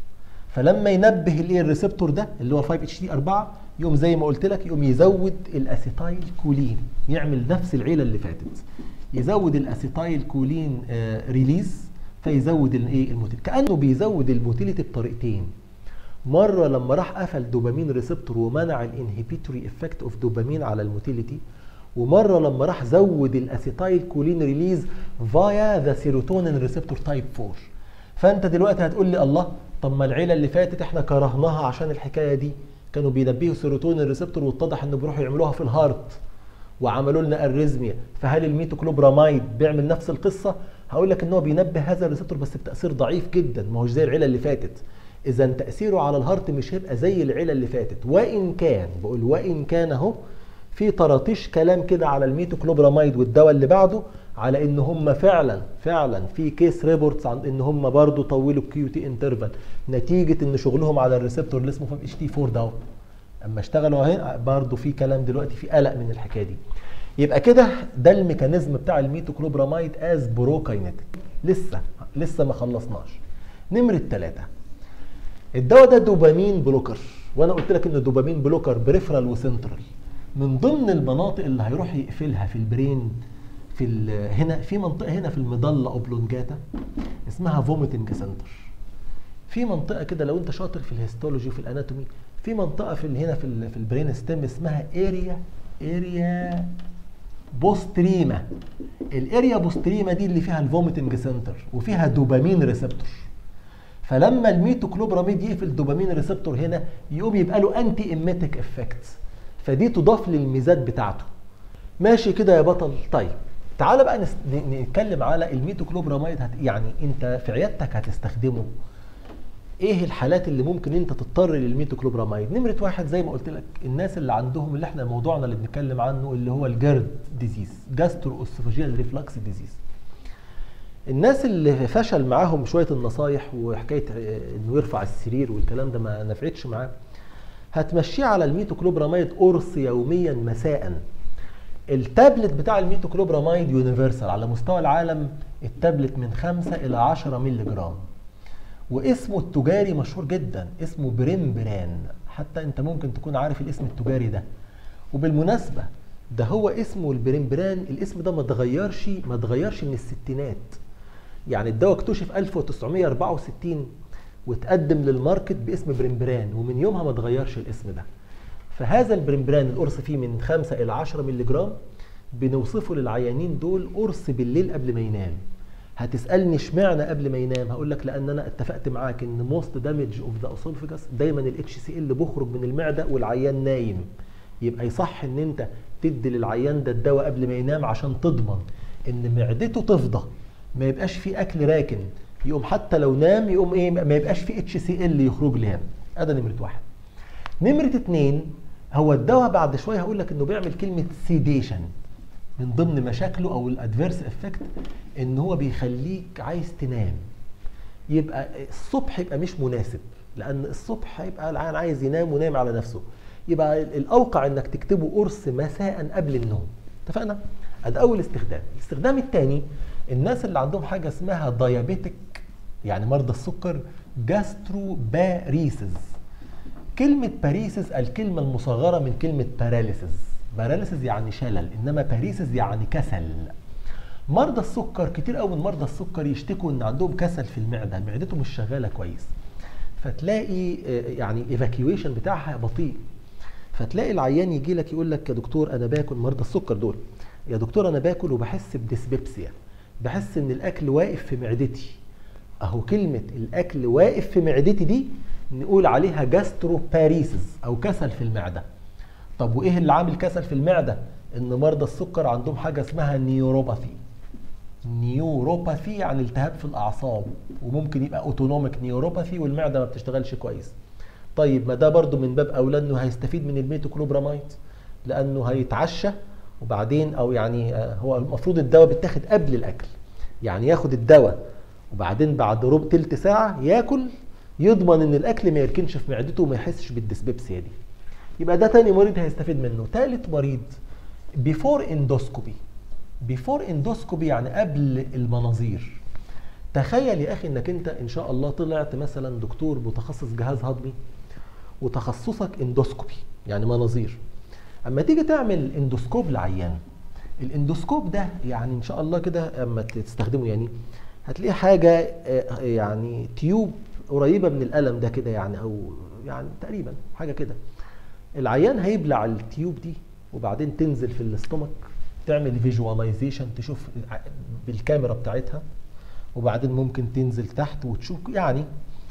فلما ينبه الايه الريسبتور ده اللي هو خمسة اتش تي أربعة، يقوم زي ما قلت لك يقوم يزود الاسيتايل كولين، يعمل نفس العيله اللي فاتت، يزود الاسيتايل كولين آه ريليز، فيزود الايه الموتيل. كانه بيزود الموتيليتي بطريقتين، مره لما راح قفل دوبامين ريسبتور ومنع الانهبيتوري افكت اوف دوبامين على الموتيليتي، ومره لما راح زود الاسيتايل كولين ريليز فايا ذا سيروتونين ريسبتور تايب أربعة. فانت دلوقتي هتقول لي الله، طب ما العيله اللي فاتت احنا كرهناها عشان الحكايه دي، كانوا بينبهوا سيروتونين ريسبتور واتضح انه بيروحوا يعملوها في الهارت وعملوا لنا اريزميا، فهل الميتوكلوبراميد بيعمل نفس القصه؟ هقول لك ان هو بينبه هذا الريسبتور بس بتاثير ضعيف جدا، ما هوش زي العيله اللي فاتت. اذا تاثيره على الهارت مش هيبقى زي العيله اللي فاتت، وان كان بقول وان كان اهو في طراطيش كلام كده على الميتوكلوبراميد والدواء اللي بعده، على ان هم فعلا فعلا في كيس ريبورتس عن ان هم برضه طولوا الكيو تي انترفال نتيجه ان شغلهم على الريسبتور اللي اسمه خمسة اتش تي أربعة ده. اما اشتغلوا اهي برضه في كلام دلوقتي، في قلق من الحكايه دي. يبقى كده ده الميكانيزم بتاع الميتوكلوبراميد از بروكاينيتيك. لسه لسه ما خلصناش. نمره ثلاثة، الدواء ده دوبامين بلوكر، وانا قلت لك ان الدوبامين بلوكر بريفرال وسنترال. من ضمن المناطق اللي هيروح يقفلها في البرين في هنا في منطقه هنا في المضله اوبلونجاتا اسمها فوميتنج سنتر. في منطقه كده لو انت شاطر في الهيستولوجي وفي الاناتومي، في منطقه في هنا في في البرين ستيم اسمها اريا اريا بوستريما. الاريا بوستريما دي اللي فيها الفوميتنج سنتر وفيها دوبامين ريسبتور. فلما الميتوكلوبراميد يقفل الدوبامين ريسبتور هنا، يقوم يبقى له انتي ايميتيك افكت، فدي تضاف للميزات بتاعته. ماشي كده يا بطل. طيب تعال بقى نس... نتكلم على الميتوكلوبراميد. هت... يعني انت في عيادتك هتستخدمه. ايه الحالات اللي ممكن انت تضطر للميتوكلوبراميد؟ نمره واحد زي ما قلت لك، الناس اللي عندهم اللي احنا موضوعنا اللي بنتكلم عنه اللي هو الجيرد ديزيز، جاستروesophageal ريفلكس ديزيز. الناس اللي فشل معاهم شويه النصايح وحكايه انه يرفع السرير والكلام ده ما نفعتش معاه، هتمشيه على الميتوكلوبراميد قرص يوميا مساء. التابلت بتاع الميتوكلوبراميد يونيفرسال على مستوى العالم، التابلت من خمسة إلى عشرة مللي جرام، واسمه التجاري مشهور جدا، اسمه بريمبران. حتى انت ممكن تكون عارف الاسم التجاري ده. وبالمناسبه ده هو اسمه البريمبران، الاسم ده ما اتغيرش ما اتغيرش من الستينات. يعني الدواء اكتشف ألف وتسعمية أربعة وستين وتقدم للماركت باسم بريمبران، ومن يومها ما اتغيرش الاسم ده. فهذا البريمبران القرص فيه من خمسة إلى عشرة مللي جرام، بنوصفه للعيانين دول قرص بالليل قبل ما ينام. هتسالني اشمعنى قبل ما ينام؟ هقول لك لان انا اتفقت معاك ان موست دامج اوف ذا اسوفجاس دايما الاتش سي ال بيخرج من المعده والعيان نايم. يبقى يصح ان انت تدي للعيان ده الدواء قبل ما ينام عشان تضمن ان معدته تفضى، ما يبقاش في اكل راكن، يقوم حتى لو نام يقوم ايه ما يبقاش في اتش سي ال يخرج لها. ادي نمره واحد. نمره اتنين، هو الدواء بعد شويه هقول لك انه بيعمل كلمه سيديشن. من ضمن مشاكله او الادفيرس افكت ان هو بيخليك عايز تنام. يبقى الصبح يبقى مش مناسب، لان الصبح هيبقى العيان عايز ينام ونايم على نفسه. يبقى الاوقع انك تكتبه قرص مساء قبل النوم. اتفقنا؟ ادي اول استخدام. الاستخدام الثاني، الناس اللي عندهم حاجه اسمها دايابيتك، يعني مرضى السكر، جاسترو باريسز. كلمه باريسز الكلمه المصغره من كلمه باراليسز. باراليسز يعني شلل، انما باريسز يعني كسل. مرضى السكر كتير قوي من مرضى السكر يشتكوا ان عندهم كسل في المعده، معدته مش شغاله كويس، فتلاقي يعني ايفاكيويشن بتاعها بطيء. فتلاقي العيان يجي لك يقول لك يا دكتور انا باكل، مرضى السكر دول، يا دكتور انا باكل وبحس بديسبيبسيا، بحس ان الاكل واقف في معدتي، اهو كلمه الاكل واقف في معدتي دي نقول عليها جاستروباريسيس او كسل في المعده. طب وايه اللي عامل كسل في المعده؟ ان مرضى السكر عندهم حاجه اسمها نيوروباثي. نيوروباثي يعني التهاب في الاعصاب، وممكن يبقى اوتونوميك نيوروباثي والمعده ما بتشتغلش كويس. طيب ما ده برضو من باب اولى انه هيستفيد من الميتوكلوبراميد، لانه هيتعشى وبعدين او يعني هو المفروض الدواء بيتاخد قبل الاكل، يعني ياخد الدواء وبعدين بعد ربع تلت ساعه ياكل، يضمن ان الاكل ما يركنش في معدته وما يحسش بالديسبيبسيا دي. يبقى ده تاني مريض هيستفيد منه. تالت مريض بيفور اندوسكوبي. بيفور اندوسكوبي يعني قبل المناظير. تخيل يا اخي انك انت ان شاء الله طلعت مثلا دكتور متخصص جهاز هضمي وتخصصك اندوسكوبي يعني مناظير. اما تيجي تعمل اندوسكوب لعيان، الاندوسكوب ده يعني ان شاء الله كده اما تستخدمه يعني هتلاقيه حاجه يعني تيوب قريبه من القلم ده كده يعني، او يعني تقريبا حاجه كده. العيان هيبلع التيوب دي وبعدين تنزل في الاستومك، تعمل فيجواليزيشن تشوف بالكاميرا بتاعتها، وبعدين ممكن تنزل تحت وتشوف. يعني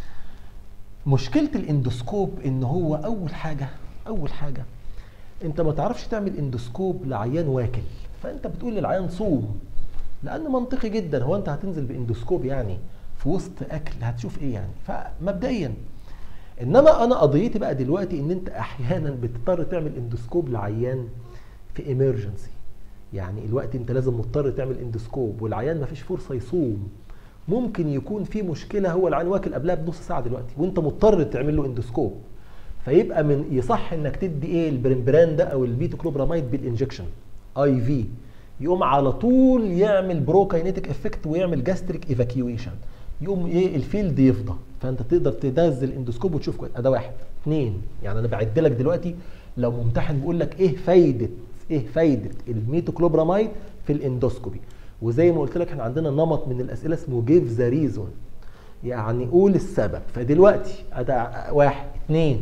مشكله الاندوسكوب ان هو اول حاجه اول حاجه انت ما تعرفش تعمل اندوسكوب لعيان واكل، فانت بتقول للعيان صوم، لان منطقي جدا هو انت هتنزل باندوسكوب يعني في وسط اكل هتشوف ايه يعني؟ فمبدئيا انما انا قضيتي بقى دلوقتي ان انت احيانا بتضطر تعمل اندوسكوب لعيان في ايمرجنسي. يعني الوقت انت لازم مضطر تعمل اندوسكوب والعيان ما فيش فرصه يصوم، ممكن يكون في مشكله، هو العيان واكل قبلها بنص ساعه دلوقتي وانت مضطر تعمل له اندوسكوب، فيبقى من يصح انك تدي ايه البرمبران ده او البيتوكلوبراميد بالانجكشن اي في، يقوم على طول يعمل بروكاينيتيك افكت ويعمل جاستريك ايفاكيويشن، يقوم ايه الفيلد يفضى، فانت تقدر تنزل اندوسكوب وتشوف كويس. ده واحد. اثنين، يعني انا بعد لك دلوقتي لو ممتحن بيقول لك ايه فايده ايه فايده الميتوكلوبراميد في الاندوسكوبي، وزي ما قلت لك احنا عندنا نمط من الاسئله اسمه جيف ذا ريزون، يعني قول السبب. فدلوقتي ده واحد. اثنين،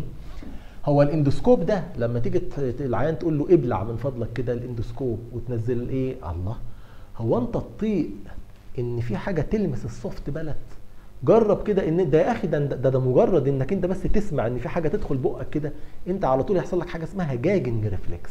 هو الاندوسكوب ده لما تيجي العيان تقول له ابلع من فضلك كده الاندوسكوب وتنزل ايه، الله، هو انت تطيق ان في حاجه تلمس السوفت بلد؟ جرب كده ان ده يا اخي ده, ده ده مجرد انك انت بس تسمع ان في حاجه تدخل بقك كده، انت على طول يحصل لك حاجه اسمها جاجنج ريفلكس.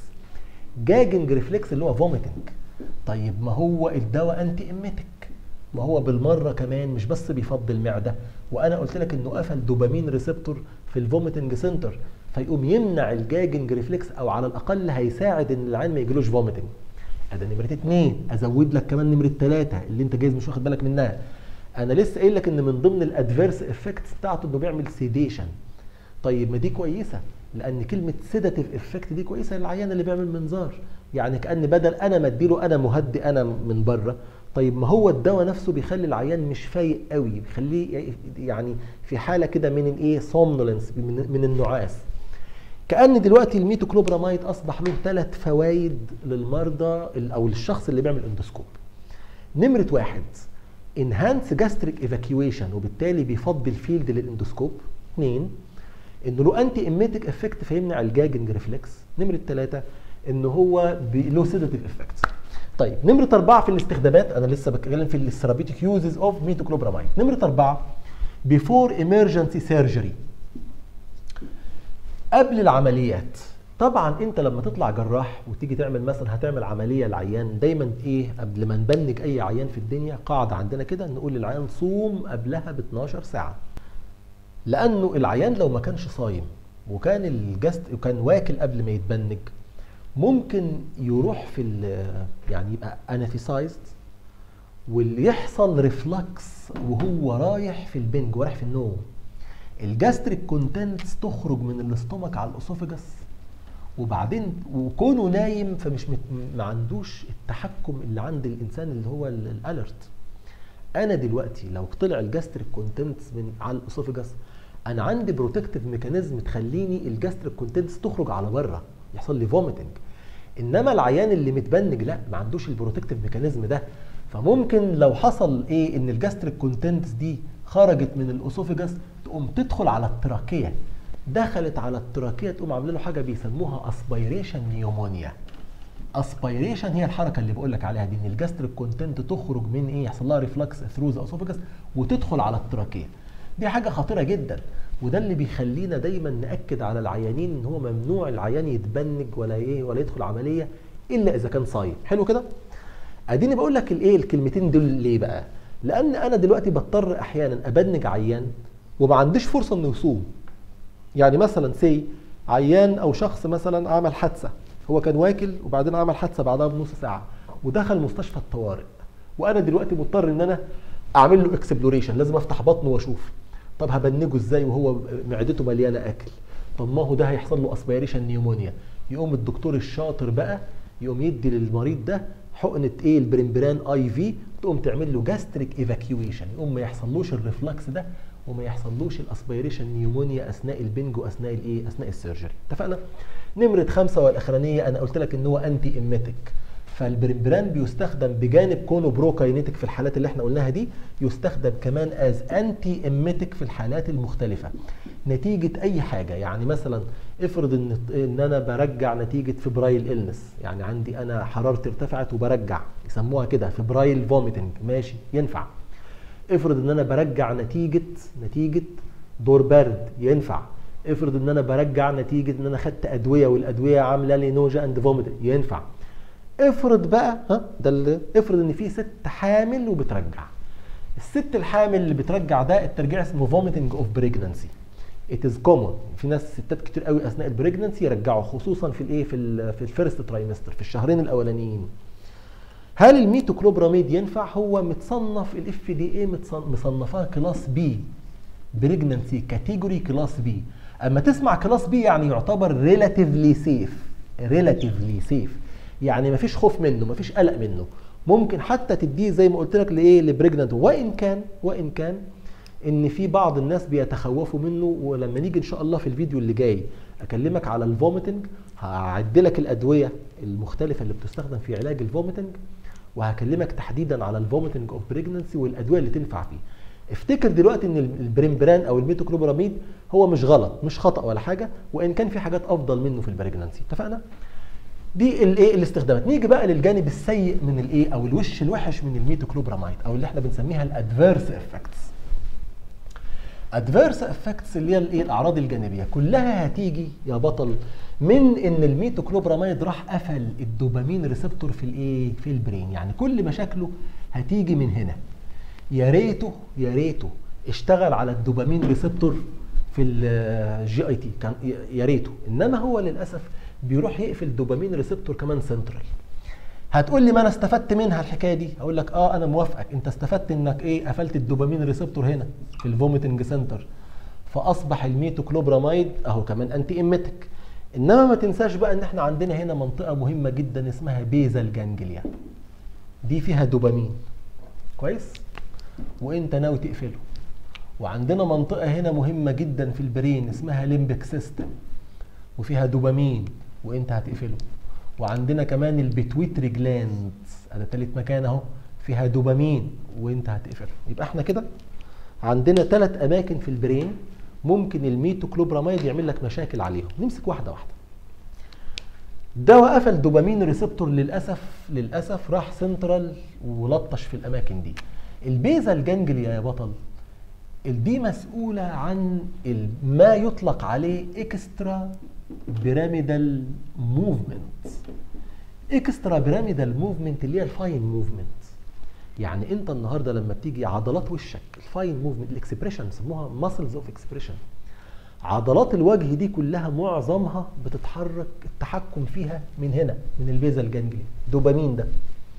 جاجنج ريفلكس اللي هو فوميتنج. طيب ما هو الدواء انتي اميتك، ما هو بالمره كمان مش بس بيفضي المعده، وانا قلت لك انه قفل دوبامين ريسبتور في الفوميتنج سنتر، فيقوم يمنع الجاجنج ريفلكس، او على الاقل هيساعد ان العين ما يجيلوش فوميتنج. ادي نمره اتنين. ازود لك كمان نمره ثلاثه اللي انت جايز مش واخد بالك منها. انا لسه قايل لك ان من ضمن الادفيرس افكتس بتاعته انه بيعمل سيديشن. طيب ما دي كويسه، لان كلمه سيداتيف افكت دي كويسه للعيان اللي بيعمل منظار، يعني كأن بدل انا ما اديله انا مهدي انا من بره، طيب ما هو الدواء نفسه بيخلي العيان مش فايق قوي، بيخليه يعني في حاله كده من الايه سومنولنس، من النعاس. كأن دلوقتي الميتوكلوبراميد اصبح له ثلاث فوائد للمرضى او للشخص اللي بيعمل اندوسكوب. نمره واحد، انهانس جاستريك ايفاكيويشن، وبالتالي بيفضي الفيلد للاندوسكوب. اثنين، انه له انتي اميتيك افكت فيمنع الجاجنج ريفلكس. نمره ثلاثه، ان هو له سيداتيف افكت. طيب نمره اربعه في الاستخدامات، انا لسه بتكلم في الثيرابيوتيك يوزز اوف ميتوكلوبراميد. نمره اربعه، بيفور ايمرجنسي سيرجري، قبل العمليات. طبعا انت لما تطلع جراح وتيجي تعمل مثلا هتعمل عمليه لعيان، دايما ايه قبل ما نبنج اي عيان في الدنيا قاعده عندنا كده نقول للعيان صوم قبلها ب اتناشر ساعه، لانه العيان لو ما كانش صايم وكان الجست وكان واكل قبل ما يتبنج، ممكن يروح في يعني يبقى انافيسايزد واللي يحصل ريفلكس وهو رايح في البنج ورايح في النوم. الجاستريك كونتنتس تخرج من الاستومك على الاسوفجس، وبعدين وكونه نايم فمش مت... ما عندوش التحكم اللي عند الانسان اللي هو الالرت. انا دلوقتي لو طلع الجاستريك كونتنتس من على الاسوفجس، انا عندي بروتكتيف ميكانيزم تخليني الجاستريك كونتنتس تخرج على بره، يحصل لي فوميتنج. انما العيان اللي متبنج لا، ما عندوش البروتكتيف ميكانيزم ده، فممكن لو حصل ايه ان الجاستريك كونتنتس دي خرجت من الاسوفجس تقوم تدخل على التراكيه، دخلت على التراكيه تقوم عامله له حاجه بيسموها اسبيريشن نيومونيا. اسبيريشن هي الحركه اللي بقول لك عليها دي، ان الجاستريك كونتنت تخرج من ايه، يحصل لها ريفلكس ثرو ذا اسوفاجس وتدخل على التراكيه. دي حاجه خطيره جدا، وده اللي بيخلينا دايما ناكد على العيانين ان هو ممنوع العيان يتبنج ولا ايه ولا يدخل عمليه الا اذا كان صايم. حلو كده؟ اديني بقول لك الايه الكلمتين دول ليه بقى؟ لان انا دلوقتي بضطر احيانا ابنج عيان وما عنديش فرصه انه يصوم. يعني مثلا سي عيان او شخص مثلا عمل حادثه، هو كان واكل وبعدين عمل حادثه بعدها بنص ساعه ودخل مستشفى الطوارئ، وانا دلوقتي مضطر ان انا اعمل له اكسبلوريشن، لازم افتح بطنه واشوف. طب هبنجه ازاي وهو معدته مليانه اكل؟ طب ما هو ده هيحصل له اسبيريشن نيومونيا. يقوم الدكتور الشاطر بقى يقوم يدي للمريض ده حقنه ايه، البريمبران اي في، تقوم تعمل له جاستريك ايفاكيويشن، يقوم ما يحصلوش الريفلكس ده وما يحصلوش الاسبيريشن نيومونيا اثناء البنج واثناء الايه، اثناء السيرجري. اتفقنا؟ نمره خمسه والاخرانيه انا قلت لك ان هو انتي ايميتيك، فالبريمبران بيستخدم بجانب كونه بروكاينيتيك في الحالات اللي احنا قلناها دي، يستخدم كمان از انتي ايميتيك في الحالات المختلفه نتيجه اي حاجه. يعني مثلا افرض ان ان انا برجع نتيجه فبرايل إلنس، يعني عندي انا حرارتي ارتفعت وبرجع، يسموها كده فبرايل فوميتنج، ماشي ينفع. افرض ان انا برجع نتيجه نتيجه دور برد، ينفع. افرض ان انا برجع نتيجه ان انا خدت ادويه والادويه عامله لي نوجا اند فوميت، ينفع. افرض بقى ها ده اللي افرض ان في ست حامل وبترجع. الست الحامل اللي بترجع ده الترجيع اسمه فوميتنج اوف بريجنانسي. ات از كومون، في ناس ستات كتير قوي اثناء البريجنانسي يرجعوا، خصوصا في الايه في ال في الفيرست ترايمستر، في الشهرين الاولانيين. هل الميتوكلوبراميد ينفع؟ هو متصنف الاف دي اي مصنفاه كلاس بي، بريجنانسي كاتيجوري كلاس بي. اما تسمع كلاس بي يعني يعتبر ريلاتيفلي سيف، ريلاتيفلي سيف يعني مفيش خوف منه، مفيش قلق منه، ممكن حتى تديه زي ما قلت لك لايه، لبريجنانت. وان كان وان كان ان في بعض الناس بيتخوفوا منه، ولما نيجي ان شاء الله في الفيديو اللي جاي اكلمك على الفوميتنج، هعد لك الادويه المختلفه اللي بتستخدم في علاج الفوميتنج، وهكلمك تحديدا على الفوميتنج اوف بريجنانسي والادويه اللي تنفع فيه. افتكر دلوقتي ان البريمبران او الميتوكلوبراميد هو مش غلط، مش خطا ولا حاجه، وان كان في حاجات افضل منه في البريجنانسي. اتفقنا؟ دي الايه الاستخدامات. نيجي بقى للجانب السيء من الايه او الوش الوحش من الميتوكلوبراميد، او اللي احنا بنسميها الادفيرس افكتس. ادفيرس افكتس اللي هي الايه الاعراض الجانبيه كلها هتيجي يا بطل من ان الميتوكلوبراميد راح قفل الدوبامين ريسبتور في الايه في البرين. يعني كل مشاكله هتيجي من هنا. يا ريته يا ريته اشتغل على الدوبامين ريسبتور في الجي اي تي، كان يا ريته، انما هو للاسف بيروح يقفل الدوبامين ريسبتور كمان سنترال. هتقول لي ما انا استفدت منها الحكايه دي، هقول لك اه انا موافقك، انت استفدت انك ايه، قفلت الدوبامين ريسبتور هنا في الفوميتنج سنتر، فاصبح الميتوكلوبراميد اهو كمان انتي ايميتيك. انما ما تنساش بقى ان احنا عندنا هنا منطقه مهمه جدا اسمها بيزال جانجليا، دي فيها دوبامين كويس وانت ناوي تقفله. وعندنا منطقه هنا مهمه جدا في البرين اسمها ليمبك سيستم، وفيها دوبامين وانت هتقفله. وعندنا كمان البيتويتري جلاند، ده تالت مكان اهو، فيها دوبامين وانت هتقفله. يبقى احنا كده عندنا ثلاث اماكن في البرين ممكن الميتوكلوبراميد يعمل لك مشاكل عليهم. نمسك واحده واحده. دواء قفل دوبامين ريسبتور للاسف للاسف راح سنترال ولطش في الاماكن دي. البيزال جانجليا يا بطل دي مسؤوله عن ما يطلق عليه اكسترا بيراميدال موفمنت. اكسترا بيراميدال موفمنت اللي هي الفاين موفمنت. يعني انت النهارده لما بتيجي عضلات وشك الفاين موفمنت الاكسبريشن بيسموها ماسلز اوف اكسبريشن، عضلات الوجه دي كلها معظمها بتتحرك التحكم فيها من هنا من البيزال جانجلي، دوبامين ده.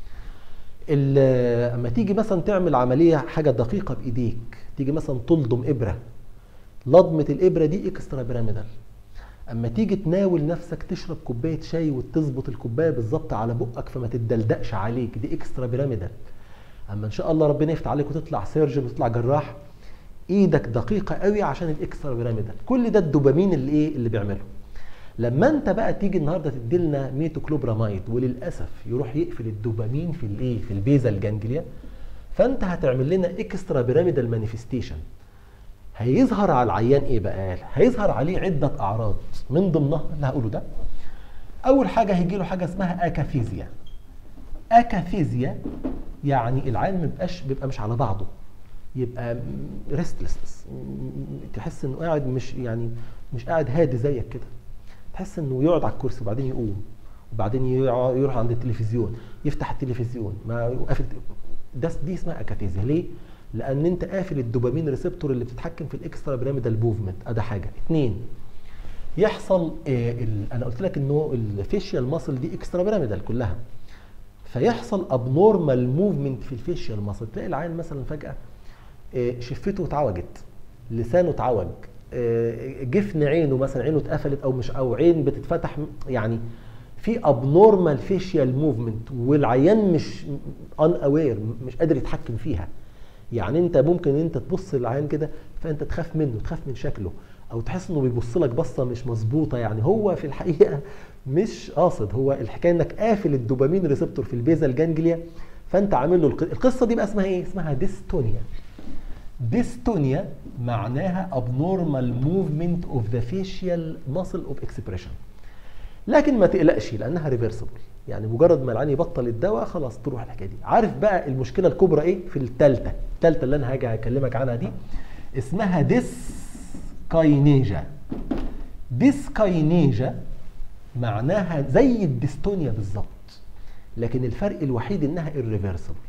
اما تيجي مثلا تعمل عمليه حاجه دقيقه بايديك، تيجي مثلا تلضم ابره، لضمه الابره دي اكسترا بيراميدال. اما تيجي تناول نفسك تشرب كوبايه شاي وتظبط الكوبايه بالظبط على بقك فما تتدلدقش عليك، دي اكسترا بيراميدال. اما ان شاء الله ربنا يفتح عليك وتطلع سيرجن وتطلع جراح، ايدك دقيقه قوي عشان الاكسترا بيراميدال. كل ده الدوبامين اللي ايه اللي بيعمله. لما انت بقى تيجي النهارده تدي لنا ميتوكلوبراميد وللاسف يروح يقفل الدوبامين في الايه في البيزال جانجليا، فانت هتعمل لنا اكسترا بيراميدال مانيفستيشن. هيظهر على العيان ايه بقى؟ هيظهر عليه عده اعراض من ضمنها اللي هقوله ده. اول حاجه هيجي له حاجه اسمها اكاثيزيا. اكاثيزيا يعني العين ما بيبقاش بيبقى مش على بعضه، يبقى ريستلس، تحس انه قاعد مش يعني مش قاعد هادي زيك كده، تحس انه يقعد على الكرسي وبعدين يقوم وبعدين يروح عند التلفزيون يفتح التلفزيون ما قافل. ده دي اسمها اكاثيزيا. ليه؟ لان انت قافل الدوبامين ريسبتور اللي بتتحكم في الاكسترا بيراميدال موفمنت. ادي حاجه. اتنين، يحصل آه انا قلت لك انه الفيشيال ماسل دي اكسترا بيراميدال كلها، فيحصل ابنورمال موفمنت في الفيشيال ماسل. تلاقي العين مثلا فجاه آه شفته اتعوجت، لسانه اتعوج، آه جفن عينه مثلا عينه اتقفلت او مش او عين بتتفتح، يعني في ابنورمال فيشيال موفمنت والعيان مش ان اوير، مش قادر يتحكم فيها. يعني انت ممكن انت تبص للعيان كده فانت تخاف منه، تخاف من شكله، او تحس انه بيبص لك بصه مش مظبوطه، يعني هو في الحقيقه مش قاصد. هو الحكايه انك قافل الدوبامين ريسبتور في البيزال جانجليا، فانت عامل له القصه دي بقى اسمها ايه؟ اسمها ديستونيا. ديستونيا معناها abnormal movement of the facial muscle of expression. لكن ما تقلقش لانها ريفرسبل، يعني مجرد ما العين يبطل الدواء خلاص تروح الحكايه دي. عارف بقى المشكله الكبرى ايه؟ في الثالثه، الثالثه اللي انا هاجي هكلمك عنها دي اسمها ديسكاينيجا. ديسكاينيجا معناها زي الديستونيا بالظبط، لكن الفرق الوحيد انها irreversible.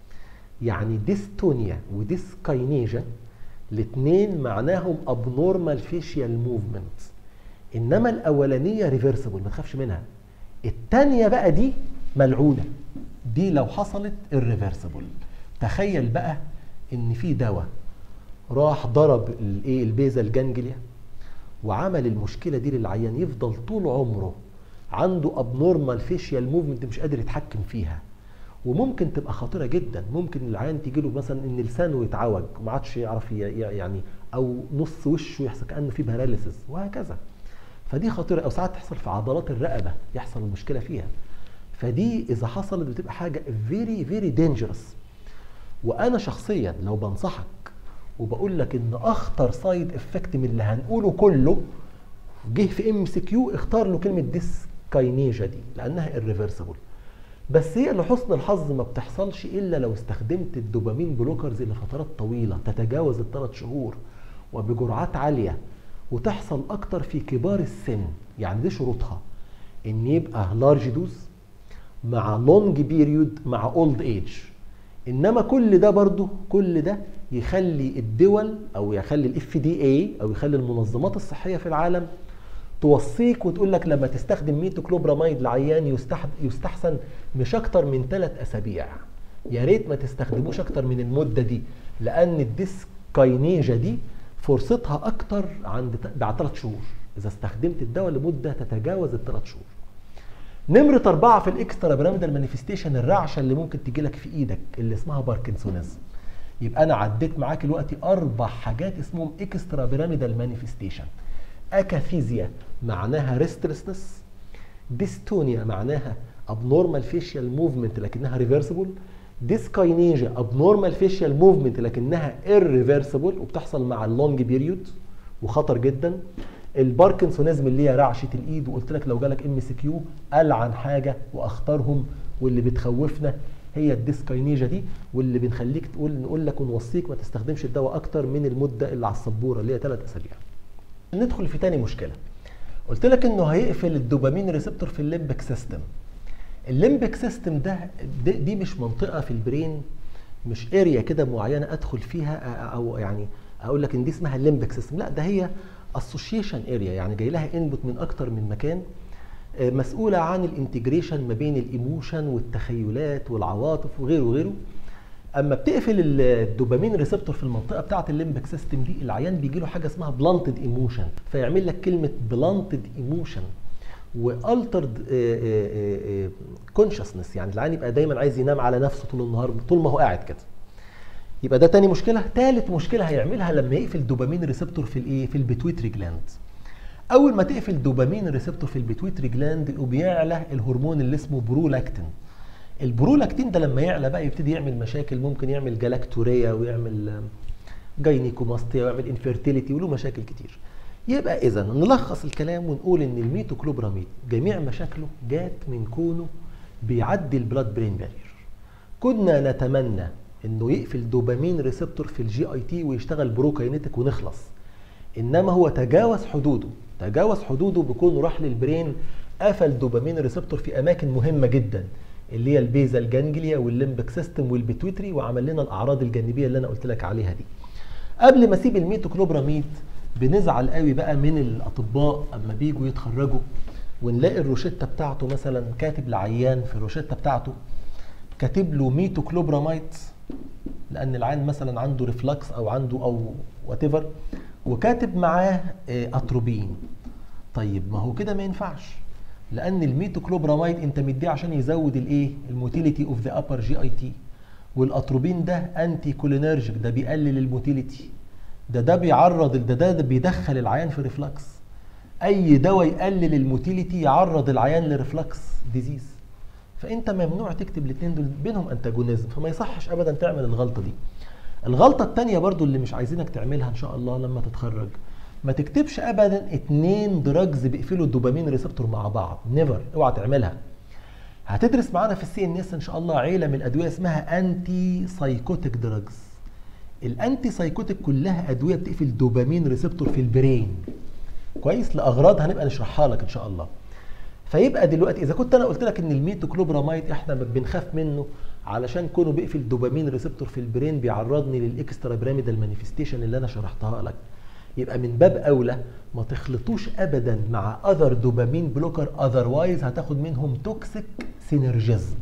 يعني ديستونيا وديسكاينيجا الاثنين معناهم abnormal facial movement، انما الاولانيه ريفرسبل ما تخافش منها. الثانيه بقى دي ملعونه، دي لو حصلت الريفرسبل. تخيل بقى ان في دواء راح ضرب الايه البيزال جانجليا وعمل المشكله دي للعيان، يفضل طول عمره عنده ابنورمال فيشيال موفمنت مش قادر يتحكم فيها، وممكن تبقى خطيره جدا. ممكن العيان تيجي له مثلا ان لسانه يتعوج وما عادش يعرف يعني، او نص وشه يحصل كانه في باراليسيس وهكذا. فدي خطيره. او ساعات تحصل في عضلات الرقبه يحصل المشكله فيها. فدي اذا حصلت بتبقى حاجه فيري فيري دينجرس. وانا شخصيا لو بنصحك وبقول لك ان اخطر سايد افكت من اللي هنقوله كله جه في ام سي كيو، اختار له كلمه ديسكاينيجا دي لانها irreversible. بس هي لحسن الحظ ما بتحصلش الا لو استخدمت الدوبامين بلوكرز لفترات طويله تتجاوز الثلاث شهور وبجرعات عاليه، وتحصل اكتر في كبار السن. يعني دي شروطها ان يبقى لارج دوز مع لونج بيريود مع اولد ايج. انما كل ده برضو كل ده يخلي الدول او يخلي الاف دي اي او يخلي المنظمات الصحيه في العالم توصيك وتقول لك لما تستخدم ميتوكلوبراميد لعيان يستحسن مش اكتر من ثلاث اسابيع. يا ريت ما تستخدموش اكتر من المده دي، لان الديسكاينيجا دي فرصتها اكتر عند بعد ثلاث شهور اذا استخدمت الدواء لمده تتجاوز الثلاث شهور. نمرة أربعة في الإكسترا بيراميدال مانيفستيشن الرعشة اللي ممكن تجي لك في إيدك اللي اسمها باركنسونيزم. يبقى أنا عديت معاك دلوقتي أربع حاجات اسمهم إكسترا بيراميدال مانيفستيشن. أكاثيزيا معناها ريستلسنس، ديستونيا معناها abnormal facial movement لكنها reversible، ديسكاينيجا abnormal facial movement لكنها irreversible وبتحصل مع اللونج بيريود وخطر جدا. الباركنسونيزم اللي هي رعشه الايد، وقلت لك لو جالك ام سي كيو العن حاجه واخطرهم واللي بتخوفنا هي الديسكاينيجا دي، واللي بنخليك تقول نقول لك ونوصيك ما تستخدمش الدواء اكتر من المده اللي على السبوره اللي هي ثلاث اسابيع. ندخل في تاني مشكله. قلت لك انه هيقفل الدوبامين ريسبتور في الليمبك سيستم. الليمبك سيستم ده دي مش منطقه في البرين، مش اريا كده معينه ادخل فيها او يعني اقول لك ان دي اسمها الليمبك سيستم. لا، ده هي اسوشيشن اريا، يعني جاي لها انبوت من اكتر من مكان، مسؤوله عن الانتجريشن ما بين الايموشن والتخيلات والعواطف وغيره وغيره. اما بتقفل الدوبامين ريسبتور في المنطقه بتاعه الليمبك سيستم دي، العيان بيجي له حاجه اسمها بلانتد ايموشن، فيعمل لك كلمه بلانتد ايموشن والترد كونشسنس، يعني العيان يبقى دايما عايز ينام على نفسه طول النهار طول ما هو قاعد كده. يبقى ده تاني مشكله. تالت مشكله هيعملها لما يقفل دوبامين ريسبتور في الايه في البيتويتري جلاند. اول ما تقفل دوبامين ريسبتور في البيتويتري جلاند وبيعلى الهرمون اللي اسمه برولاكتين. البرولاكتين ده لما يعلى بقى يبتدي يعمل مشاكل، ممكن يعمل جلاكتوريا ويعمل جاينيكوماستيا ويعمل انفيرتيليتي وله مشاكل كتير. يبقى اذا نلخص الكلام ونقول ان الميتوكلوبراميد جميع مشاكله جات من كونه بيعدي البلاد برين بارير. كنا نتمنى انه يقفل دوبامين ريسبتور في الجي اي تي ويشتغل بروكاينيتك ونخلص، انما هو تجاوز حدوده، تجاوز حدوده بكونه راح للبرين قفل دوبامين ريسبتور في اماكن مهمه جدا اللي هي البيزال جانجليا والليمبك سيستم والبيتويتري، وعمل لنا الاعراض الجانبيه اللي انا قلت لك عليها دي. قبل ما اسيب الميتوكلوبراميد بنزعل قوي بقى من الاطباء اما بيجوا يتخرجوا ونلاقي الروشته بتاعته مثلا كاتب لعيان في الروشته بتاعته كاتب له ميتوكلوبراميد لان العيان مثلا عنده ريفلكس او عنده او وات ايفر، وكاتب معاه اتروبين. طيب ما هو كده ما ينفعش، لان الميتوكلوبراميد انت مديه عشان يزود الايه؟ الموتيليتي اوف ذا ابر جي اي تي، والاتروبين ده انتي كولينرجيك، ده بيقلل الموتيليتي، ده ده بيعرض ده ده, ده بيدخل العيان في ريفلكس. اي دواء يقلل الموتيليتي يعرض العيان لريفلكس ديزيز، فانت ممنوع تكتب الاثنين دول بينهم انتاجونيزم، فما يصحش ابدا تعمل الغلطه دي. الغلطه الثانيه برضو اللي مش عايزينك تعملها ان شاء الله لما تتخرج، ما تكتبش ابدا اتنين دراجز بيقفلوا الدوبامين ريسبتور مع بعض، نيفر، اوعى تعملها. هتدرس معانا في السي ان اس ان شاء الله عيله من الادويه اسمها انتي سايكوتيك دراجز. الانتي سايكوتيك كلها ادويه بتقفل دوبامين ريسبتور في البرين، كويس، لاغراض هنبقى نشرحها لك ان شاء الله. فيبقى دلوقتي اذا كنت انا قلت لك ان الميتوكلوبراميد احنا بنخاف منه علشان كونه بيقفل دوبامين ريسبتور في البرين بيعرضني للاكسترا بيراميدال مانيفستيشن اللي انا شرحتها لك، يبقى من باب اولى ما تخلطوش ابدا مع اذر دوبامين بلوكر، اذروايز هتاخد منهم توكسيك سينرجيزم.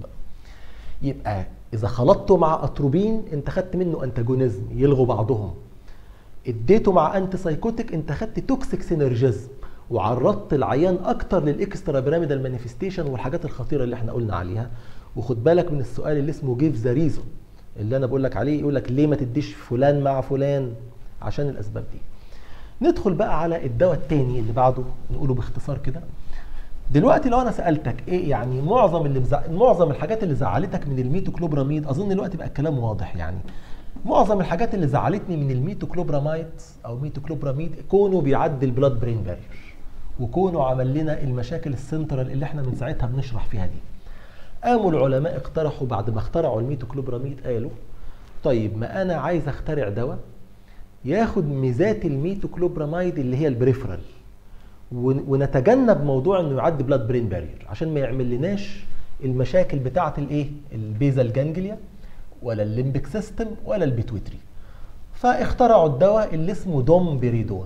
يبقى اذا خلطته مع اتروبين انت خدت منه انتاجونيزم يلغوا بعضهم، اديته مع انتي سايكوتيك انت خدت توكسيك سينرجيزم وعرضت العيان اكتر للاكسترا بيراميدال مانيفستيشن والحاجات الخطيره اللي احنا قلنا عليها. وخد بالك من السؤال اللي اسمه جيف ذا ريزون اللي انا بقول لك عليه، يقول لك ليه ما تديش فلان مع فلان؟ عشان الاسباب دي. ندخل بقى على الدواء الثاني اللي بعده نقوله باختصار كده. دلوقتي لو انا سالتك ايه يعني معظم اللي مزع... معظم الحاجات اللي زعلتك من الميتوكلوبراميد، اظن دلوقتي بقى الكلام واضح. يعني معظم الحاجات اللي زعلتني من الميتوكلوبراميد او ميتوكلوبراميد كونه بيعدي البلاد برين بارير، وكونه عمل لنا المشاكل السنترال اللي احنا من ساعتها بنشرح فيها دي. قاموا العلماء اقترحوا بعد ما اخترعوا الميتوكلوبراميد، قالوا طيب ما انا عايز اخترع دواء ياخد ميزات الميتوكلوبراميد اللي هي البريفرال، ونتجنب موضوع انه يعدي بلاد برين بارير عشان ما يعمل لناش المشاكل بتاعه الايه؟ البيزال جانجليا ولا الليمبك سيستم ولا البيتويتري. فاخترعوا الدواء اللي اسمه دومبيريدون.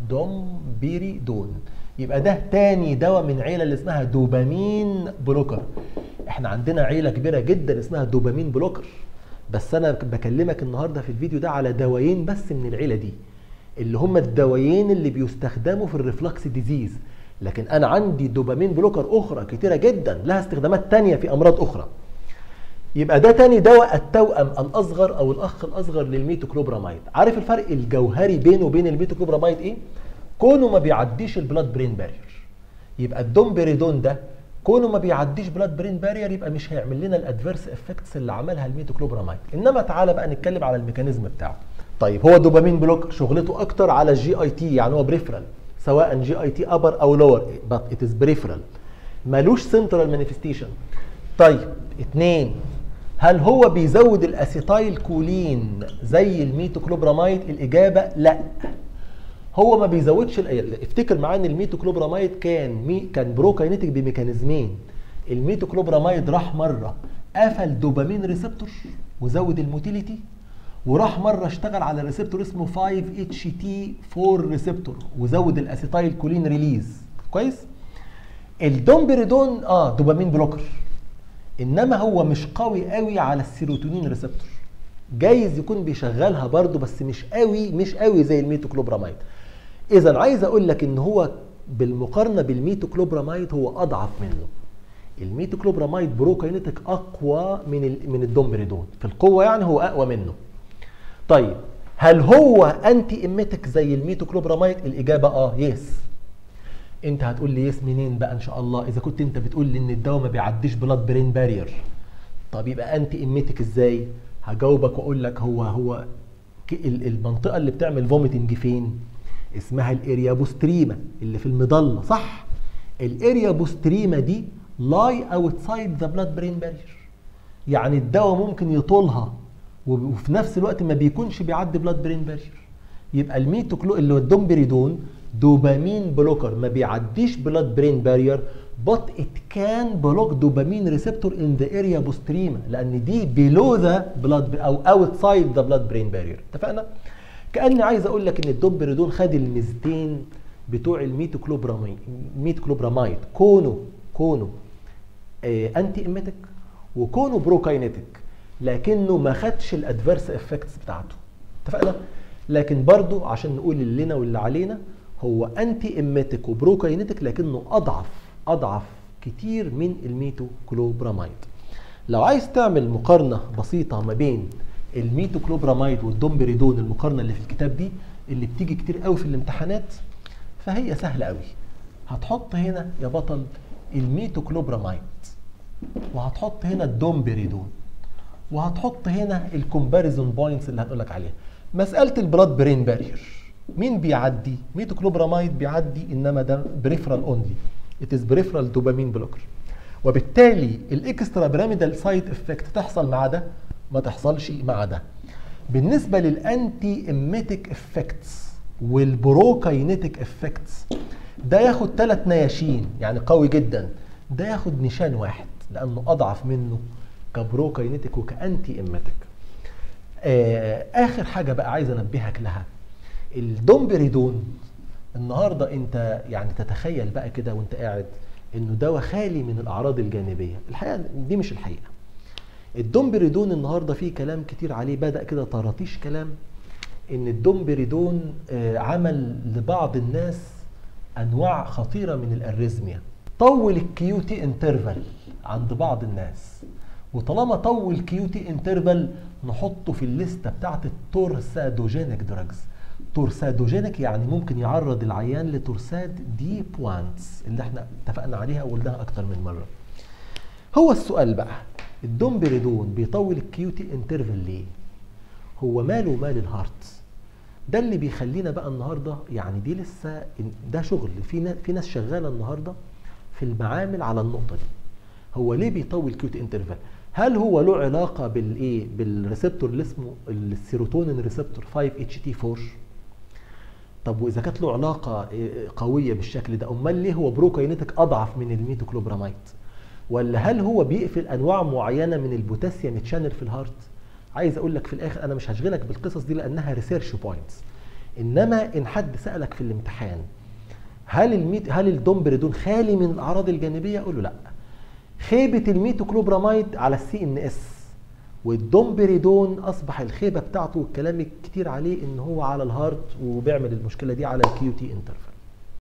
دومبيريدون يبقى ده تاني دواء من عيله اللي اسمها دوبامين بلوكر. احنا عندنا عيله كبيره جدا اسمها دوبامين بلوكر، بس انا بكلمك النهارده في الفيديو ده على دوايين بس من العيله دي اللي هم الدوايين اللي بيستخدموا في الريفلكس ديزيز. لكن انا عندي دوبامين بلوكر اخرى كتيره جدا لها استخدامات تانية في امراض اخرى. يبقى ده تاني دواء التوأم الاصغر او الاخ الاصغر للميتوكلوبراميد. عارف الفرق الجوهري بينه وبين الميتوكلوبراميد ايه؟ كونه ما بيعديش البلاد برين بارير. يبقى الدومبيريدون ده كونه ما بيعديش بلاد برين بارير يبقى مش هيعمل لنا الادفيرس افكتس اللي عملها الميتوكلوبراميد. انما تعالى بقى نتكلم على الميكانيزم بتاعه. طيب هو دوبامين بلوكر شغلته اكتر على الجي اي تي، يعني هو بريفرال، سواء جي اي تي ابر او لور، بس ات از بريفرال، مالوش سنترال مانيفستيشن. طيب اتنين، هل هو بيزود الاسيتايل كولين زي الميتوكلوبراميد؟ الاجابه لا. هو ما بيزودش ال... افتكر معايا ان الميتوكلوبراميد كان مي... كان بروكاينيتك بميكانيزمين. الميتوكلوبراميد راح مره قفل دوبامين ريسبتور وزود الموتيليتي، وراح مره اشتغل على ريسبتور اسمه فايف اتش تي فور ريسبتور وزود الاسيتايل كولين ريليز. كويس؟ الدومبيريدون اه دوبامين بلوكر، انما هو مش قوي قوي على السيروتونين ريسبتور. جايز يكون بيشغلها برضه بس مش قوي مش قوي زي الميتوكلوبراميد. اذا عايز اقول لك ان هو بالمقارنه بالميتوكلوبراميد هو اضعف منه. الميتوكلوبراميد بروكاينيتك اقوى من ال... من الدومبيريدون في القوه، يعني هو اقوى منه. طيب هل هو انتي ايميتك زي الميتوكلوبراميد؟ الاجابه اه يس. انت هتقول لي يس منين بقى ان شاء الله اذا كنت انت بتقول لي ان الدواء ما بيعديش بلاد برين بارير؟ طب يبقى انتي ايميتك ازاي؟ هجاوبك واقول لك هو هو المنطقه اللي بتعمل فوميتنج فين؟ اسمها الاريا بوستريما اللي في المظله، صح؟ الاريا بوستريما دي لاي اوتسايد ذا بلاد برين بارير، يعني الدواء ممكن يطولها وفي نفس الوقت ما بيكونش بيعدي بلاد برين بارير. يبقى الميتوكلو اللي هو الدومبريدون دوبامين بلوكر، ما بيعديش بلاد برين بارير but it can block dopamine receptor in the area postrema، لان دي below the blood او outside the blood brain barrier. اتفقنا؟ كاني عايز اقول لك ان الدومبريدون خد الميزتين بتوع الميتوكلوبراميد الميتوكلوبراميد كونو كونو آه انتي ايميتك وكونو بروكاينيتك، لكنه ما خدش الادفيرس افكتس بتاعته. اتفقنا؟ لكن برضو عشان نقول اللي لنا واللي علينا، هو انتي ايميتك وبروكاينيتك لكنه اضعف اضعف كتير من الميتوكلوبراميد. لو عايز تعمل مقارنه بسيطه ما بين الميتوكلوبراميد والدومبريدون، المقارنه اللي في الكتاب دي اللي بتيجي كتير قوي في الامتحانات، فهي سهله قوي. هتحط هنا يا بطل الميتوكلوبراميد، وهتحط هنا الدومبريدون، وهتحط هنا الكومباريزون بوينتس اللي هنقول لك عليها. مساله البلاد برين بارير مين بيعدي؟ ميتوكلوبراميد بيعدي، انما ده بريفرال اونلي، it is peripheral dopamine blocker. وبالتالي الاكسترا بيراميدال سايد افكت تحصل مع ده ما تحصلش مع ده. بالنسبه للانتي ايميتيك افكتس والبروكاينيتيك افكتس، ده ياخد ثلاث نياشين يعني قوي جدا، ده ياخد نشان واحد لانه اضعف منه كبروكاينيتيك وكانتي ايميتيك. آه اخر حاجه بقى عايز انبهك لها، الدومبريدون النهارده انت يعني تتخيل بقى كده وانت قاعد انه دواء خالي من الاعراض الجانبيه. الحقيقه دي مش الحقيقه. الدومبريدون النهارده فيه كلام كتير عليه، بدا كده طراطيش كلام ان الدومبريدون آه عمل لبعض الناس انواع خطيره من الاريزميا، طول الكيو تي انترفال عند بعض الناس، وطالما طول كيو تي انترفال نحطه في الليسته بتاعت التورسادوجينيك دراجز. تورسادوجينيك يعني ممكن يعرض العيان لتورساد دي بوانتس اللي احنا اتفقنا عليها وقلناها اكتر من مره. هو السؤال بقى، الدومبريدون بيطول الكيو تي انترفال ليه؟ هو ماله مال الهارت؟ ده اللي بيخلينا بقى النهارده يعني دي لسه ده شغل في ناس في ناس شغاله النهارده في المعامل على النقطه دي. هو ليه بيطول كيو تي انترفال؟ هل هو له علاقه بالايه؟ بالريسبتور اللي اسمه السيروتونين ريسبتور خمسة اتش تي أربعة؟ طب واذا كانت له علاقه قويه بالشكل ده، امال ليه هو بروكاينيتك اضعف من الميتوكلوبراميد؟ ولا هل هو بيقفل انواع معينه من البوتاسيوم تشانل في الهارت؟ عايز اقول لك في الاخر انا مش هشغلك بالقصص دي لانها ريسيرش بوينتس، انما ان حد سالك في الامتحان هل الميت هل الدومبريدون خالي من الاعراض الجانبيه؟ اقول له لا. خيبه الميتوكلوبراميد على السي ان اس، والدومبريدون اصبح الخيبه بتاعته والكلام الكتير عليه ان هو على الهارت وبيعمل المشكله دي على الكيو تي انترفال.